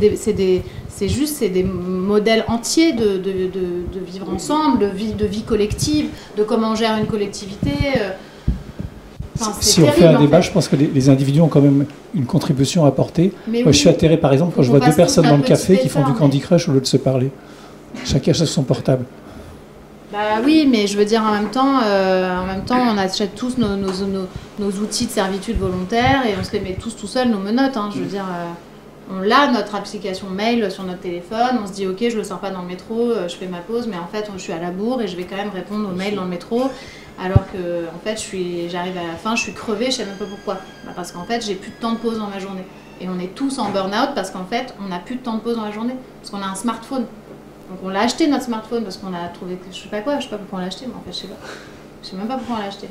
des modèles entiers de vivre ensemble, de vie collective, de comment on gère une collectivité. Enfin, si on fait un débat, je pense que les individus ont quand même une contribution à apporter. Moi, je suis atterré, par exemple, quand je vois deux personnes dans le café qui font du Candy Crush au lieu de se parler. Chacun sur son portable. Bah oui, mais je veux dire, en même temps, on achète tous nos outils de servitude volontaire et on se les met tous tout seuls, nos menottes. Hein, je veux dire, on a notre application mail sur notre téléphone, on se dit ok, je le sors pas dans le métro, je fais ma pause, mais en fait, je suis à la bourre et je vais quand même répondre aux mails dans le métro, alors que en fait, j'arrive à la fin, je suis crevée, je sais même pas pourquoi. Bah, parce qu'en fait, j'ai plus de temps de pause dans ma journée. Et on est tous en burn-out parce qu'en fait, on n'a plus de temps de pause dans la journée, parce qu'on a un smartphone. Donc on l'a acheté notre smartphone parce qu'on a trouvé que je sais pas pourquoi on l'a acheté, mais en fait je sais même pas pourquoi on l'a acheté.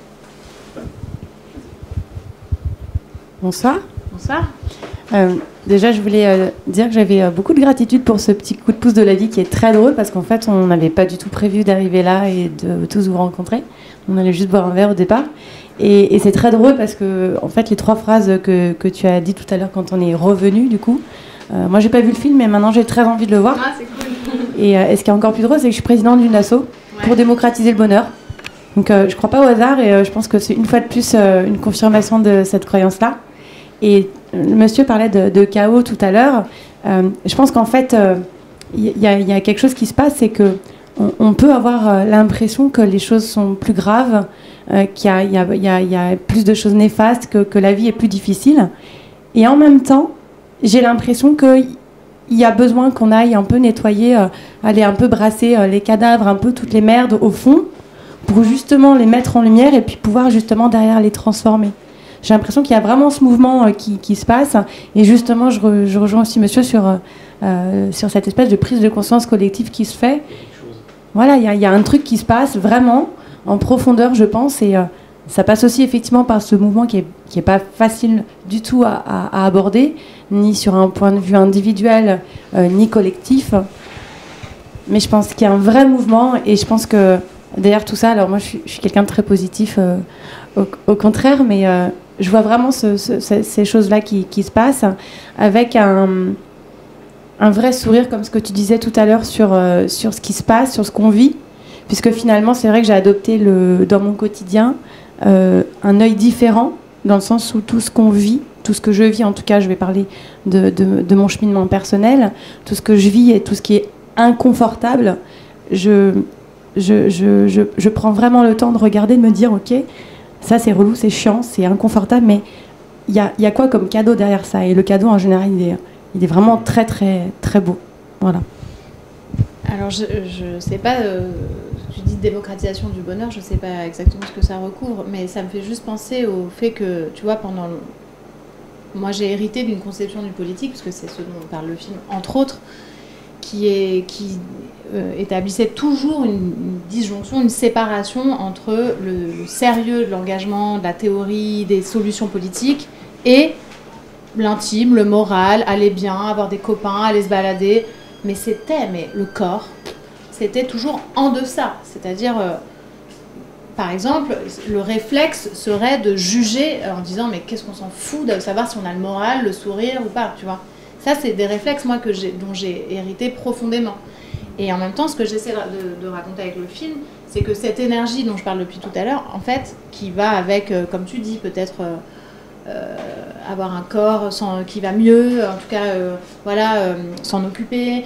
Bonsoir. Bonsoir. Déjà je voulais dire que j'avais beaucoup de gratitude pour ce petit coup de pouce de la vie qui est très drôle parce qu'en fait on n'avait pas du tout prévu d'arriver là et de tous vous rencontrer. On allait juste boire un verre au départ. Et c'est très drôle parce que en fait les 3 phrases que tu as dit tout à l'heure quand on est revenu du coup, moi j'ai pas vu le film mais maintenant j'ai très envie de le voir. Ah, c'est cool. Et ce qui est encore plus drôle, c'est que je suis présidente d'une asso pour démocratiser le bonheur. Donc je crois pas au hasard et je pense que c'est une fois de plus une confirmation de cette croyance-là. Et le monsieur parlait de chaos tout à l'heure. Je pense qu'en fait, il y a quelque chose qui se passe, c'est que on peut avoir l'impression que les choses sont plus graves, qu'il y a plus de choses néfastes, que la vie est plus difficile. Et en même temps, j'ai l'impression qu'il y a besoin qu'on aille un peu nettoyer, aller un peu brasser les cadavres, un peu toutes les merdes au fond, pour justement les mettre en lumière et puis pouvoir justement derrière les transformer. J'ai l'impression qu'il y a vraiment ce mouvement qui se passe. Et justement, je rejoins aussi monsieur sur cette espèce de prise de conscience collective qui se fait. Voilà, il y a un truc qui se passe vraiment en profondeur, je pense. Et ça passe aussi effectivement par ce mouvement qui est pas facile du tout à aborder, ni sur un point de vue individuel, ni collectif. Mais je pense qu'il y a un vrai mouvement et je pense que derrière tout ça, alors moi je suis quelqu'un de très positif au contraire, mais je vois vraiment ces choses-là qui se passent avec un vrai sourire, comme ce que tu disais tout à l'heure sur ce qui se passe, sur ce qu'on vit, puisque finalement c'est vrai que j'ai adopté dans mon quotidien un œil différent, dans le sens où tout ce qu'on vit, tout ce que je vis, en tout cas je vais parler de mon cheminement personnel, tout ce que je vis et tout ce qui est inconfortable, je prends vraiment le temps de regarder, de me dire ok, ça c'est relou, c'est chiant, c'est inconfortable, mais il y a quoi comme cadeau derrière ça? Et le cadeau en général il est vraiment très très très beau. Voilà. Alors je sais pas, tu dis démocratisation du bonheur, je sais pas exactement ce que ça recouvre, mais ça me fait juste penser au fait que, tu vois, moi j'ai hérité d'une conception du politique, parce que c'est ce dont parle le film, entre autres, qui établissait toujours une disjonction, une séparation entre le sérieux de l'engagement, de la théorie, des solutions politiques, et l'intime, le moral, aller bien, avoir des copains, aller se balader. Mais le corps, c'était toujours en deçà. C'est-à-dire, par exemple, le réflexe serait de juger en disant mais qu'est-ce qu'on s'en fout de savoir si on a le moral, le sourire ou pas, tu vois. Ça, c'est des réflexes, moi, dont j'ai hérité profondément. Et en même temps, ce que j'essaie de raconter avec le film, c'est que cette énergie dont je parle depuis tout à l'heure, en fait, qui va avec, comme tu dis, peut-être avoir un corps qui va mieux, en tout cas, s'en occuper,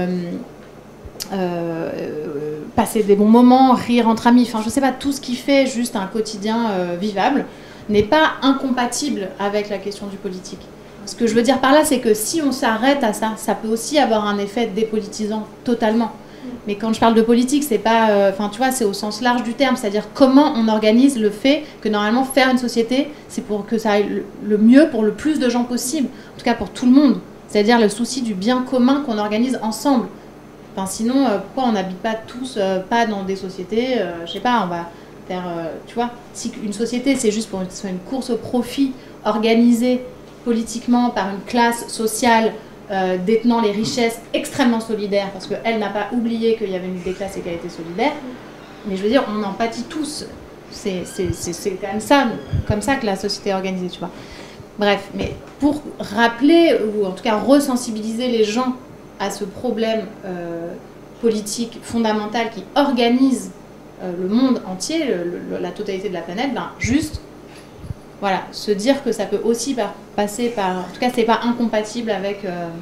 passer des bons moments, rire entre amis, enfin, je sais pas, tout ce qui fait juste un quotidien vivable n'est pas incompatible avec la question du politique. Ce que je veux dire par là, c'est que si on s'arrête à ça, ça peut aussi avoir un effet dépolitisant totalement. Mais quand je parle de politique, c'est pas, tu vois, c'est au sens large du terme, c'est-à-dire comment on organise le fait que normalement faire une société, c'est pour que ça aille le mieux pour le plus de gens possible, en tout cas pour tout le monde. C'est-à-dire le souci du bien commun qu'on organise ensemble. Enfin, sinon, pourquoi on n'habite pas tous, pas dans des sociétés, je sais pas, on va faire, tu vois, si une société c'est juste pour une course au profit organisée politiquement par une classe sociale détenant les richesses extrêmement solidaires, parce qu'elle n'a pas oublié qu'il y avait une des classes et qu'elle était solidaire, mais je veux dire, on en pâtit tous. C'est quand même comme ça que la société est organisée, tu vois. Bref, mais pour rappeler, ou en tout cas resensibiliser les gens à ce problème politique fondamental qui organise le monde entier, la totalité de la planète, juste voilà, se dire que ça peut aussi passer par... En tout cas, c'est pas incompatible avec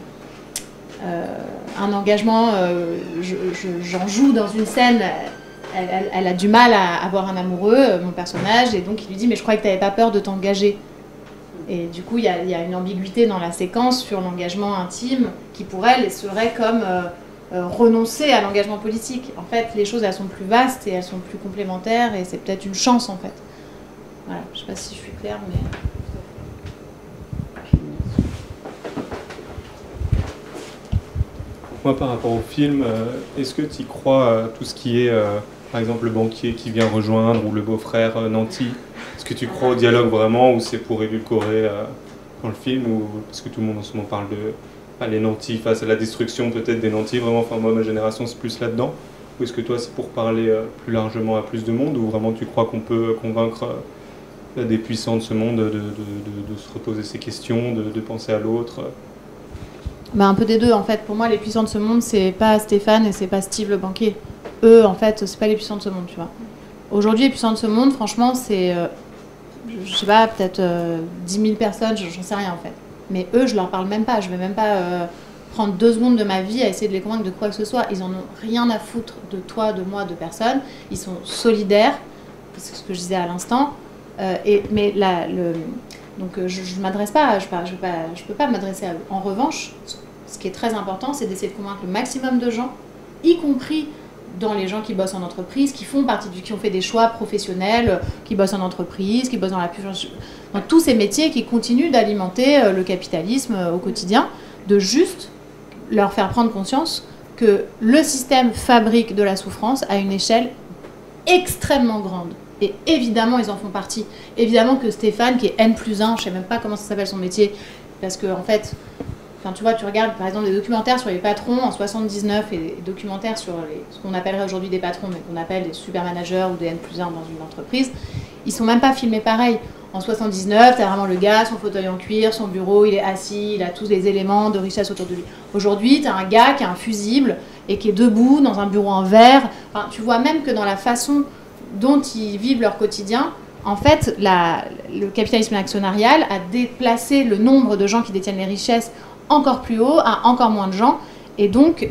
un engagement. J'en joue dans une scène, elle a du mal à avoir un amoureux, mon personnage, et donc il lui dit « mais je croyais que tu n'avais pas peur de t'engager ». Et du coup, il y a une ambiguïté dans la séquence sur l'engagement intime qui, pour elle, serait comme renoncer à l'engagement politique. En fait, les choses, elles sont plus vastes et elles sont plus complémentaires, et c'est peut-être une chance, en fait. Voilà, je ne sais pas si je suis claire, mais... Moi, par rapport au film, est-ce que tu y crois à tout ce qui est, par exemple, le banquier qui vient rejoindre ou le beau-frère nanti? Est-ce que tu crois au dialogue vraiment, ou c'est pour édulcorer dans le film, ou parce que tout le monde en ce moment parle de les nantis face à la destruction peut-être des nantis, vraiment, enfin moi, ma génération, c'est plus là-dedans. Ou est-ce que toi, c'est pour parler plus largement à plus de monde, ou vraiment tu crois qu'on peut convaincre des puissants de ce monde de se reposer ces questions, de penser à l'autre? Un peu des deux, en fait. Pour moi, les puissants de ce monde, c'est pas Stéphane et c'est pas Steve le banquier. Eux, en fait, c'est pas les puissants de ce monde, tu vois. Aujourd'hui, les puissants de ce monde, franchement, c'est, je sais pas, peut-être 10 000 personnes, j'en sais rien, en fait. Mais eux, je leur parle même pas. Je vais même pas prendre 2 secondes de ma vie à essayer de les convaincre de quoi que ce soit. Ils en ont rien à foutre de toi, de moi, de personne. Ils sont solidaires, c'est ce que je disais à l'instant. Donc je ne m'adresse pas, je peux pas m'adresser à eux. En revanche, ce qui est très important, c'est d'essayer de convaincre le maximum de gens, y compris dans les gens qui bossent en entreprise, qui font partie qui ont fait des choix professionnels, qui bossent en entreprise, qui bossent dans tous ces métiers qui continuent d'alimenter le capitalisme au quotidien, de juste leur faire prendre conscience que le système fabrique de la souffrance à une échelle extrêmement grande. Et évidemment, ils en font partie. Évidemment que Stéphane, qui est N+1, je ne sais même pas comment ça s'appelle son métier, parce que en fait, tu vois, tu regardes par exemple des documentaires sur les patrons en 79 et des documentaires sur ce qu'on appellerait aujourd'hui des patrons, mais qu'on appelle des super managers ou des N+1 dans une entreprise, ils sont même pas filmés pareil. En 79, tu as vraiment le gars, son fauteuil en cuir, son bureau, il est assis, il a tous les éléments de richesse autour de lui. Aujourd'hui, tu as un gars qui a un fusible et qui est debout dans un bureau en verre. Enfin, tu vois même que dans la façon dont ils vivent leur quotidien, en fait, le capitalisme actionnarial a déplacé le nombre de gens qui détiennent les richesses encore plus haut, à encore moins de gens, et donc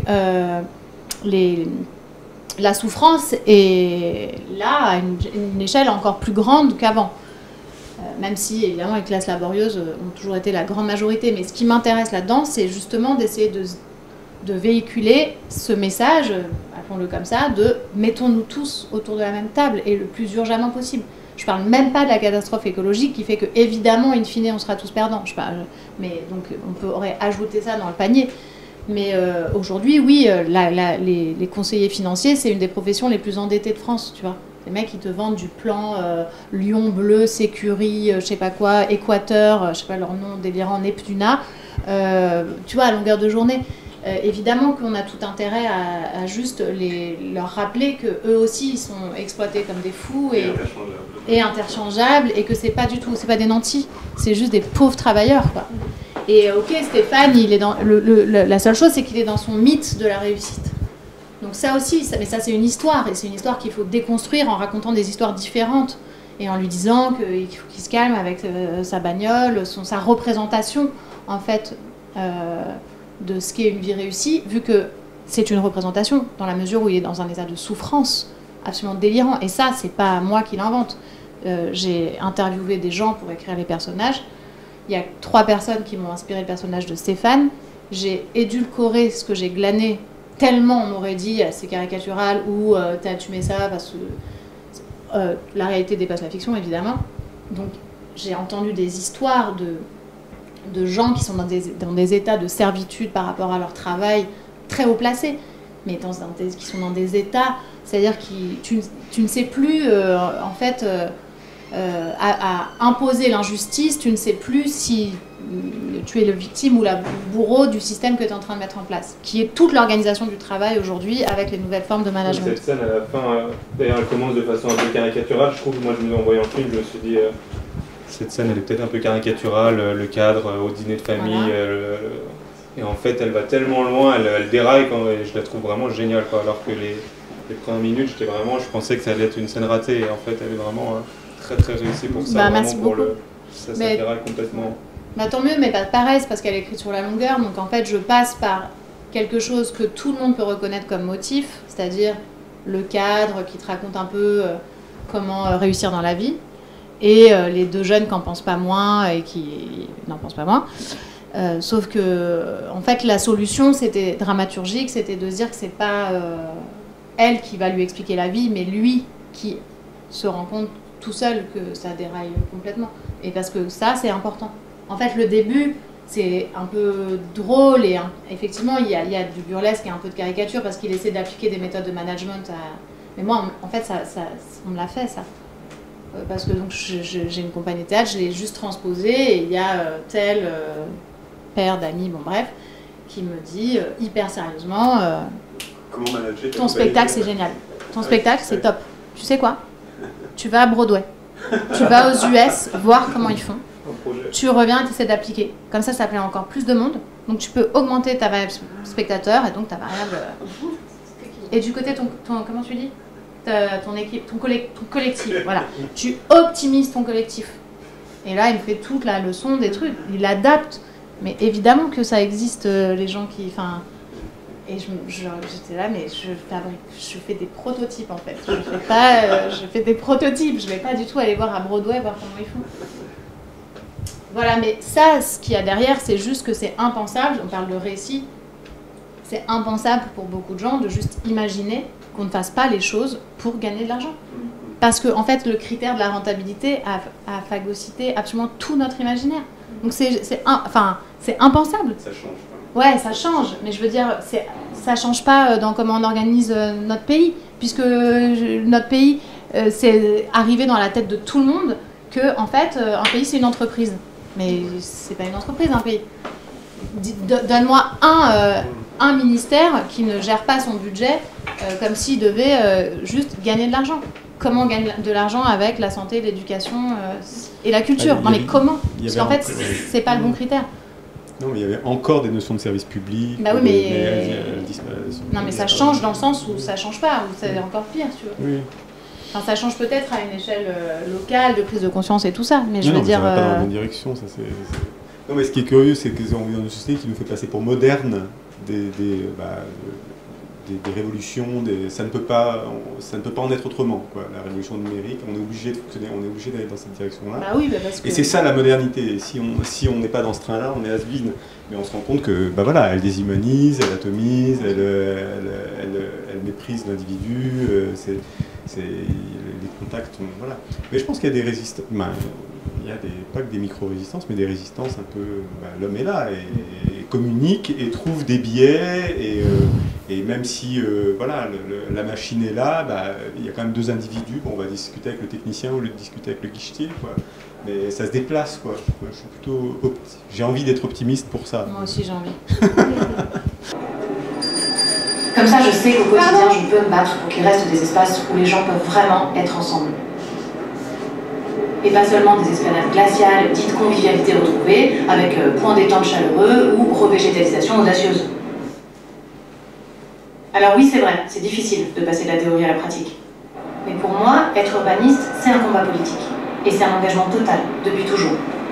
la souffrance est là à une échelle encore plus grande qu'avant. Même si, évidemment, les classes laborieuses ont toujours été la grande majorité, mais ce qui m'intéresse là-dedans, c'est justement d'essayer de véhiculer ce message, appelons-le comme ça, de mettons-nous tous autour de la même table et le plus urgemment possible. Je ne parle même pas de la catastrophe écologique qui fait que, évidemment, in fine, on sera tous perdants. Mais donc, on pourrait ajouter ça dans le panier. Mais aujourd'hui, oui, les conseillers financiers, c'est une des professions les plus endettées de France, tu vois. Les mecs, ils te vendent du plan Lion bleu, Sécurie, je sais pas quoi, Équateur, je sais pas leur nom délirant, Neptuna, tu vois, à longueur de journée. Évidemment qu'on a tout intérêt à juste leur rappeler qu'eux aussi ils sont exploités comme des fous et interchangeables, et que c'est pas du tout, c'est pas des nantis, c'est juste des pauvres travailleurs, quoi. Et ok, Stéphane, il est dans la seule chose, c'est qu'il est dans son mythe de la réussite. Donc ça aussi, mais ça c'est une histoire, et c'est une histoire qu'il faut déconstruire en racontant des histoires différentes et en lui disant qu'il faut qu'il se calme avec sa bagnole, sa représentation en fait. De ce qu'est une vie réussie, vu que c'est une représentation, dans la mesure où il est dans un état de souffrance absolument délirant. Et ça, c'est pas moi qui l'invente. J'ai interviewé des gens pour écrire les personnages. Il y a 3 personnes qui m'ont inspiré le personnage de Stéphane. J'ai édulcoré ce que j'ai glané, tellement on m'aurait dit c'est caricatural, ou tu mets ça parce que la réalité dépasse la fiction, évidemment. Donc j'ai entendu des histoires de gens qui sont dans des états de servitude par rapport à leur travail très haut placés, mais qui sont dans des états, c'est-à-dire que tu ne sais plus, en fait, à imposer l'injustice, tu ne sais plus si tu es le victime ou la bourreau du système que tu es en train de mettre en place, qui est toute l'organisation du travail aujourd'hui avec les nouvelles formes de management. Cette scène, à la fin, d'ailleurs, elle commence de façon un peu caricaturale, je trouve. Moi, en voyant le film, je me suis dit... cette scène, elle est peut-être un peu caricaturale, le cadre au dîner de famille, voilà. Et en fait, elle va tellement loin, elle déraille, et je la trouve vraiment géniale, quoi. Alors que les premières minutes, je pensais que ça allait être une scène ratée, et en fait, elle est vraiment très très réussie pour ça. Merci beaucoup. ça s'avérait complètement... Bah, tant mieux, mais pas pareil, c'est parce qu'elle est écrite sur la longueur. Donc en fait, je passe par quelque chose que tout le monde peut reconnaître comme motif, c'est-à-dire le cadre qui te raconte un peu comment réussir dans la vie, et les deux jeunes qui n'en pensent pas moins et qui n'en pensent pas moins. Sauf que, en fait, la solution, c'était dramaturgique, c'était de se dire que c'est pas elle qui va lui expliquer la vie, mais lui qui se rend compte tout seul que ça déraille complètement. Et parce que ça, c'est important. En fait, le début, c'est un peu drôle et effectivement, il y a du burlesque et un peu de caricature parce qu'il essaie d'appliquer des méthodes de management. Mais moi, en fait, on me l'a fait, ça. Parce que donc, j'ai une compagnie de théâtre, je l'ai juste transposé et il y a tel père d'amis, bon bref, qui me dit hyper sérieusement comment manager ton spectacle, c'est génial. Ton spectacle, c'est top. Tu sais quoi? Tu vas à Broadway. Tu vas aux US voir comment ils font. Tu reviens et tu essaies d'appliquer. Comme ça plaît encore plus de monde. Donc tu peux augmenter ta variable spectateur et donc ta variable... Et du côté, comment tu dis? Ton équipe, ton collectif. Voilà. Tu optimises ton collectif. Et là, il me fait toute la leçon des trucs. Il adapte. Mais évidemment que ça existe, les gens qui... Et j'étais là, mais je fais des prototypes en fait. Je fais des prototypes. Je vais pas du tout aller voir à Broadway, voir comment ils font. Voilà, mais ça, ce qu'il y a derrière, c'est juste que c'est impensable. On parle de récit. C'est impensable pour beaucoup de gens de juste imaginer qu'on ne fasse pas les choses pour gagner de l'argent. Parce que, en fait, le critère de la rentabilité a phagocyté absolument tout notre imaginaire. Donc c'est impensable. Ça change. Ouais, ça change, mais je veux dire, ça change pas dans comment on organise notre pays, puisque notre pays, c'est arrivé dans la tête de tout le monde que, en fait, un pays, c'est une entreprise. Mais c'est pas une entreprise, un pays. Donne-moi un ministère qui ne gère pas son budget comme s'il devait juste gagner de l'argent. Comment on gagne de l'argent avec la santé, l'éducation et la culture? Non, mais comment? Parce qu'en fait, c'est pas le bon critère. Non, mais il y avait encore des notions de service public. Bah oui, mais non, mais ça change dans le sens où ça change pas, où c'est encore pire, tu vois. Oui. Enfin, ça change peut-être à une échelle locale, de prise de conscience et tout ça, mais je veux dire... Ça va pas dans la bonne direction, ça c'est... Non, mais ce qui est curieux, c'est qu'on vit dans une société qui nous fait passer pour moderne des révolutions, ça ne peut pas en être autrement, quoi. La révolution numérique, on est obligé de fonctionner, on est obligé d'aller dans cette direction-là. Bah oui, parce que... Et c'est ça la modernité. Si on n'est pas dans ce train-là, on est has-been. Mais on se rend compte que, bah voilà, elle déshumanise, elle atomise, elle méprise l'individu. Les contacts, voilà. Mais je pense qu'il y a des résistances. Il y a pas que des micro-résistances, mais des résistances un peu... l'homme est là et communique et trouve des biais et même si voilà, la machine est là, il y a quand même deux individus. Bon, on va discuter avec le technicien au lieu de discuter avec le guichetier, quoi. Mais ça se déplace, quoi. Je suis plutôt... J'ai envie d'être optimiste pour ça. Moi aussi, j'ai envie. Comme ça, je sais qu'au quotidien, je peux me battre pour qu'il reste des espaces où les gens peuvent vraiment être ensemble. Et pas seulement des esplanades glaciales, dites convivialité retrouvée, avec point détente chaleureux ou revégétalisation audacieuse. Alors oui, c'est vrai, c'est difficile de passer de la théorie à la pratique. Mais pour moi, être urbaniste, c'est un combat politique. Et c'est un engagement total, depuis toujours.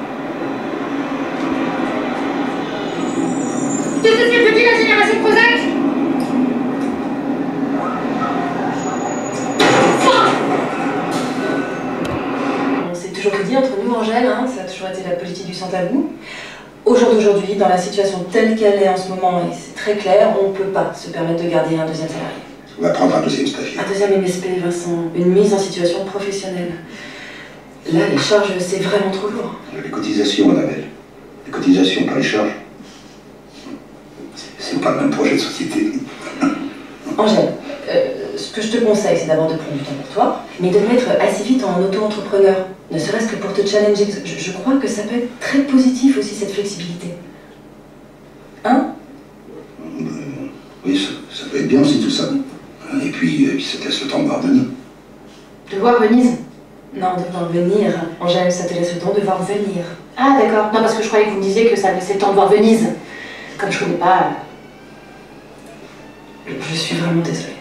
Qu'est-ce que tu dis, la génération Prozac? On s'est toujours tout dit entre nous, Angèle, hein, ça a toujours été la politique du sans-tabou. Au jour d'aujourd'hui, dans la situation telle qu'elle est en ce moment, et c'est très clair, on ne peut pas se permettre de garder un deuxième salarié. On va prendre un deuxième stagiaire. Un deuxième MSP, Vincent. Une mise en situation professionnelle. Là, les charges, c'est vraiment trop lourd. Les cotisations, Annabelle. Les cotisations, pas les charges. C'est pas le même projet de société. Angèle, ce que je te conseille, c'est d'abord de prendre du temps pour toi, mais de mettre assez vite en auto-entrepreneur. Ne serait-ce que pour te challenger. Je crois que ça peut être très positif aussi, cette flexibilité. Hein? Oui, ça peut être bien aussi tout ça. Et puis ça te laisse le temps de voir Venise. De voir Venise? Non, de voir venir. Angèle, ça te laisse le temps de voir venir. Ah d'accord, non parce que je croyais que vous me disiez que ça me laissait le temps de voir Venise. Comme je connais pas... Je suis vraiment désolée.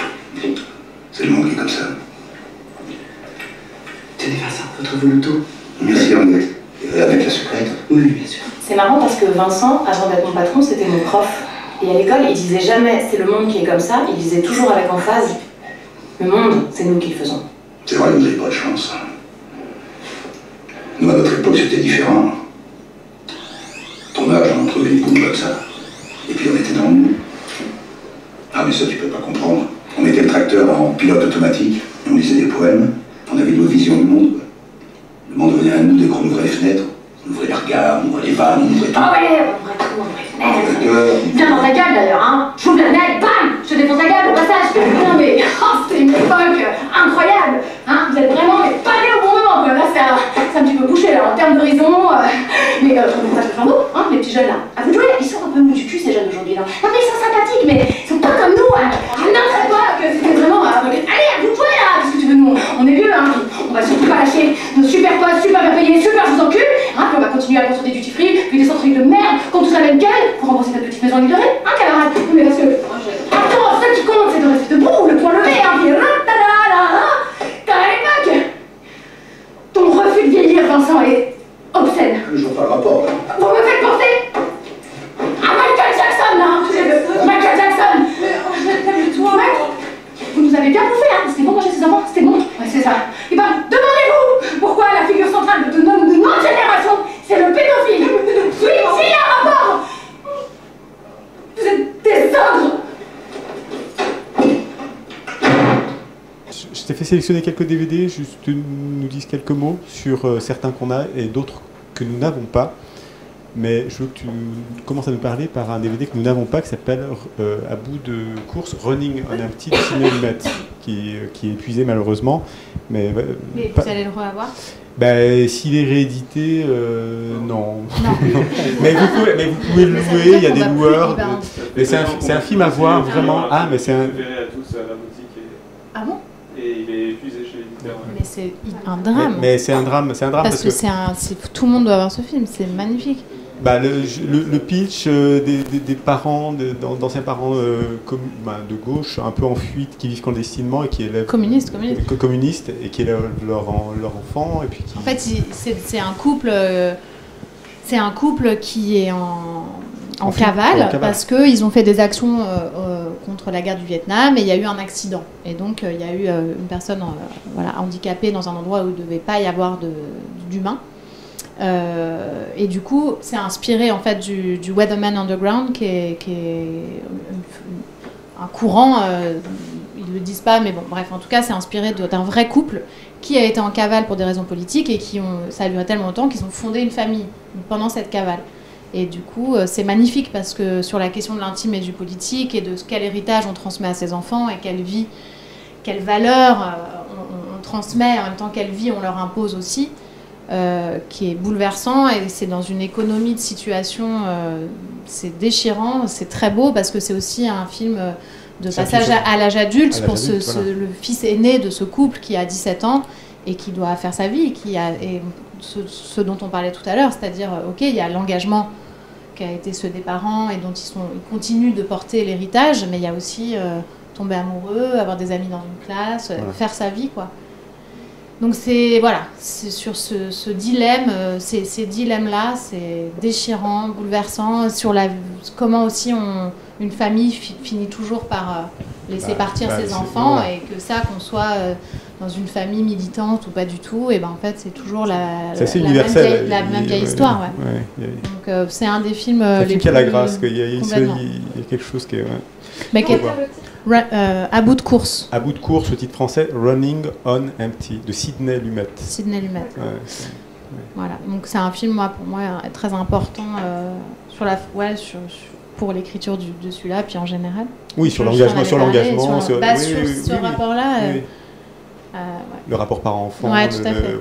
C'est le monde qui est comme ça. Tenez, Vincent, votre voluto. Merci Henriette. Avec la secrète? Oui, bien sûr. C'est marrant parce que Vincent, avant d'être mon patron, c'était mon prof. Et à l'école, il disait jamais c'est le monde qui est comme ça, il disait toujours avec emphase le monde, c'est nous qui le faisons. C'est vrai, vous n'avez pas de chance. Nous, à notre époque, c'était différent. Ton âge, on trouvait une boum comme ça. Et puis on était dans le mou. Ah, mais ça, tu peux pas comprendre. On mettait le tracteur en pilote automatique, on lisait des poèmes, on avait une autre vision du monde. Le monde venait à nous dès qu'on ouvrait les fenêtres. On ouvrait les regards, on ouvrait les vannes, on ouvrait tout. Ah ouais, on ouvrait tout, on ouvrait les fenêtres. Viens dans ta gueule d'ailleurs, hein. J'ouvre la fenêtre, bam, je te défonce la gueule au passage. Non mais, c'était une époque incroyable. Hein. Vous êtes vraiment pas nés au bon moment, quoi. Là, c'est un petit peu couché, là, en termes d'horizon. Mais on passe le flambeau, hein, les petits jeunes là. À vous de jouer, ils sont un peu mous du cul, ces jeunes aujourd'hui là. Non mais ils sont sympathiques, mais ils sont pas comme nous, hein. N'importe quoi, que c'était vraiment. Allez, à vous de jouer là. Qu'est-ce que tu veux, nous, on est vieux, hein. On va surtout pas lâcher nos super postes, super bien payés, super sous enculés. Hein, puis on va continuer à construire des duty free, puis des centres de merde, qu'on tous la même gueule, pour rembourser notre petite maison en livrée, hein, camarade? Non, mais parce que. Attends, ce qui compte, c'est de rester debout, le point levé, hein, puis car à l'époque, ton refus de vieillir, Vincent, est obscène. Je vois pas le rapport, là. Vous me faites penser à Michael Jackson, là, tous les deux. Michael Jackson. Mais pas du tout, mec. Vous nous avez bien bouffé, hein. C'était bon manger ses enfants, c'était bon. Ouais, c'est ça. Et ben, demandez-vous pourquoi la figure centrale de notre génération, c'est le pédophile. Oui, s'il y a un rapport. Vous êtes des ogres. Je t'ai fait sélectionner quelques DVD, juste nous dises quelques mots sur certains qu'on a et d'autres que nous n'avons pas. Mais je veux que tu commences à nous parler par un DVD que nous n'avons pas qui s'appelle à bout de course Running on Empty de Sidney Lumet, qui est épuisé malheureusement. Mais vous allez le revoir? S'il est réédité, non. mais vous pouvez le louer, il y a des loueurs. Mais c'est un film à voir vraiment. Ah, mais c'est un. Ah bon? Et il est épuisé chez l'éditeur. Mais c'est un drame. Mais c'est un drame, parce que tout le monde doit voir ce film, c'est magnifique. Le pitch des parents, d'anciens parents de gauche, un peu en fuite, qui vivent clandestinement et qui élèvent communistes et qui élèvent leur enfant et puis qui... En fait, c'est un couple qui est en cavale parce qu'ils ont fait des actions contre la guerre du Vietnam et il y a eu un accident. Et donc, il y a eu une personne handicapée dans un endroit où il ne devait pas y avoir d'humains. Et du coup, c'est inspiré en fait du Weatherman Underground qui est un courant, ils le disent pas, mais bon, bref, en tout cas, c'est inspiré d'un vrai couple qui a été en cavale pour des raisons politiques et ça a duré tellement longtemps qu'ils ont fondé une famille pendant cette cavale. Et du coup, c'est magnifique parce que sur la question de l'intime et du politique et de quel héritage on transmet à ses enfants et quelle vie, quelle valeur on transmet en même temps quelle vie on leur impose aussi. Qui est bouleversant et c'est dans une économie de situation, c'est déchirant, c'est très beau parce que c'est aussi un film de passage à l'âge adulte pour le fils aîné de ce couple qui a 17 ans et qui doit faire sa vie, et ce dont on parlait tout à l'heure, c'est-à-dire, ok, il y a l'engagement qui a été ceux des parents et dont ils continuent de porter l'héritage, mais il y a aussi tomber amoureux, avoir des amis dans une classe, faire sa vie, quoi. Donc c'est sur ce dilemme, ces dilemmes-là, c'est déchirant, bouleversant, sur comment aussi une famille finit toujours par laisser partir ses enfants, et que ça, qu'on soit dans une famille militante ou pas du tout, et ben en fait c'est toujours la même vieille histoire. Ouais. Donc c'est un des films les plus... qui a la grâce, il y a quelque chose qui est... à bout de course. À bout de course, le titre français, Running on Empty, de Sidney Lumet. Voilà, donc c'est un film, pour moi, très important pour l'écriture de celui-là, puis en général. Oui, sur l'engagement. Sur ce rapport-là. Le rapport parent-enfant. Ouais, tout à fait.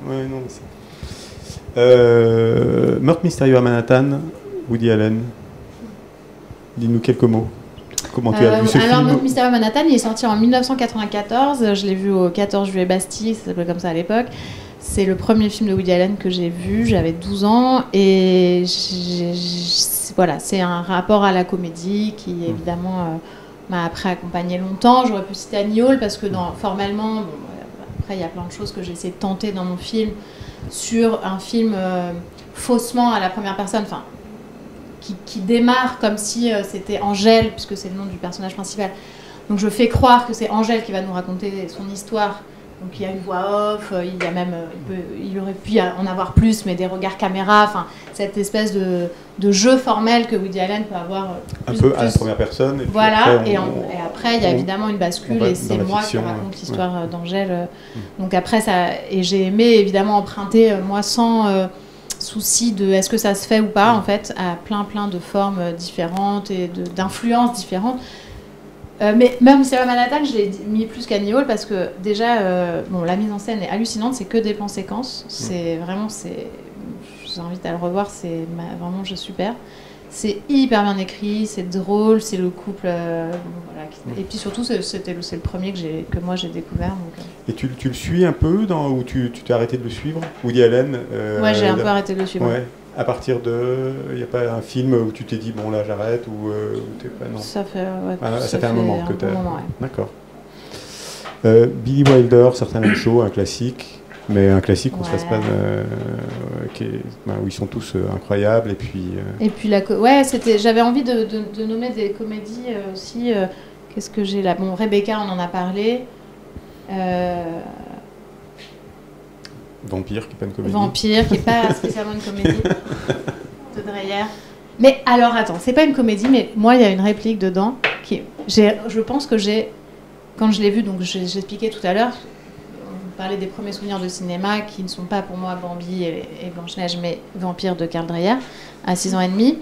Meurtre mystérieux à Manhattan, Woody Allen. Dis-nous quelques mots. Comment tu as vu ce film? Alors, Meurtre mystérieux à Manhattan, il est sorti en 1994. Je l'ai vu au 14 juillet Bastille, ça s'appelait comme ça à l'époque. C'est le premier film de Woody Allen que j'ai vu. J'avais 12 ans et c'est un rapport à la comédie qui évidemment m'a après accompagné longtemps. J'aurais pu citer Annie Hall parce que formellement, après, il y a plein de choses que j'ai essayé de tenter dans mon film, sur un film faussement à la première personne, enfin, qui démarre comme si c'était Angèle, puisque c'est le nom du personnage principal. Donc je fais croire que c'est Angèle qui va nous raconter son histoire. Donc il y a une voix off, il y a même, il aurait pu en avoir plus, mais des regards caméra, enfin cette espèce de jeu formel que Woody Allen peut avoir un peu à la première personne. Et voilà, et après il y a évidemment une bascule et c'est moi qui raconte l'histoire d'Angèle. Donc après ça, et j'ai aimé évidemment emprunter moi sans souci de est-ce que ça se fait ou pas en fait, à plein de formes différentes et d'influences différentes. Mais même Mystery of Manhattan, je l'ai mis plus qu'Annie Hall parce que déjà, bon, la mise en scène est hallucinante, c'est que des plans séquences. C'est vraiment, je vous invite à le revoir, c'est vraiment super. C'est hyper bien écrit, c'est drôle, c'est le couple. Voilà. Et puis surtout, c'est le premier que moi j'ai découvert. Donc, Et tu le suis un peu ou tu t'es arrêté de le suivre, Woody Allen ouais, j'ai un peu arrêté de le suivre. Ouais. À partir de... Il n'y a pas un film où tu t'es dit, bon là j'arrête, ou t'es pas... Non. Ça fait, ouais, ça fait un moment que tu as... Ouais. D'accord. Billy Wilder, certains shows, un classique, mais un classique où ça se passe, où ils sont tous incroyables, et puis... Et puis, ouais, j'avais envie de nommer des comédies aussi. Qu'est-ce que j'ai là? Bon, Rebecca, on en a parlé. Vampire, qui n'est pas une comédie. Vampire, qui n'est pas spécialement une comédie, de Dreyer. Mais alors, attends, c'est pas une comédie, mais moi, il y a une réplique dedans je pense que quand je l'ai vue, donc j'expliquais tout à l'heure, on parlait des premiers souvenirs de cinéma qui ne sont pas pour moi Bambi et Blanche-Neige, mais Vampire de Carl Dreyer, à 6 ans et demi.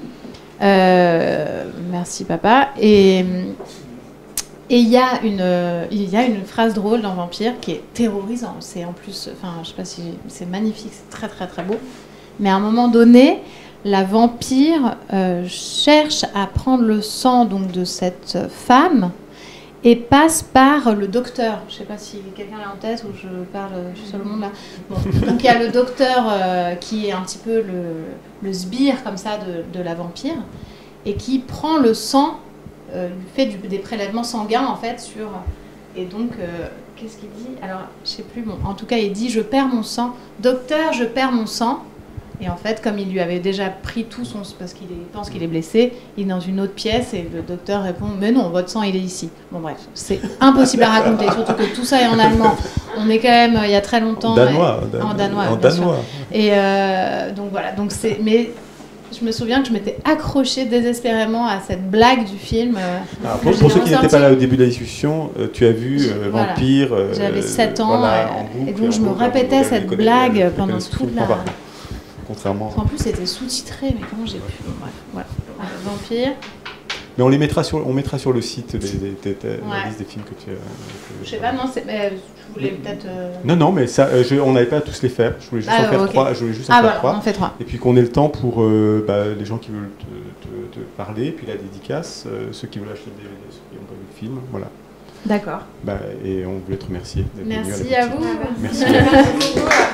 Merci, papa. Et il y a une phrase drôle dans Vampire qui est terrorisante. C'est en plus, enfin, je sais pas si c'est magnifique, c'est très très très beau. Mais à un moment donné, la vampire cherche à prendre le sang donc de cette femme et passe par le docteur. Je sais pas si quelqu'un l'a en tête ou je parle sur le monde là. Bon. Donc il y a le docteur qui est un petit peu le sbire comme ça de la vampire et qui prend le sang. Fait des prélèvements sanguins en fait sur et donc qu'est-ce qu'il dit alors je sais plus bon en tout cas il dit je perds mon sang docteur je perds mon sang et en fait comme il lui avait déjà pris tout son parce qu'il pense qu'il est blessé il est dans une autre pièce et le docteur répond mais non votre sang il est ici bon bref c'est impossible à raconter surtout que tout ça est en allemand on est quand même il y a très longtemps en danois et donc voilà donc c'est mais je me souviens que je m'étais accrochée désespérément à cette blague du film. Alors, pour ceux qui n'étaient pas là au début de la discussion, tu as vu Vampire. J'avais 7 ans et donc je me répétais cette blague pendant toute la... Contrairement... En plus, c'était sous-titré, mais comment j'ai pu... Bref, voilà. Vampire. Mais on mettra sur le site la liste des films que tu as... Je sais pas, non, je voulais peut-être... Non, mais ça, on n'avait pas à tous les faire. Je voulais juste en faire 3. Je voulais juste en faire 3. On en fait 3. Et puis qu'on ait le temps pour les gens qui veulent te parler, puis la dédicace, ceux qui veulent acheter le DVD, ceux qui n'ont pas vu le film, voilà. D'accord. Et on voulait te remercier. Merci à vous. Merci.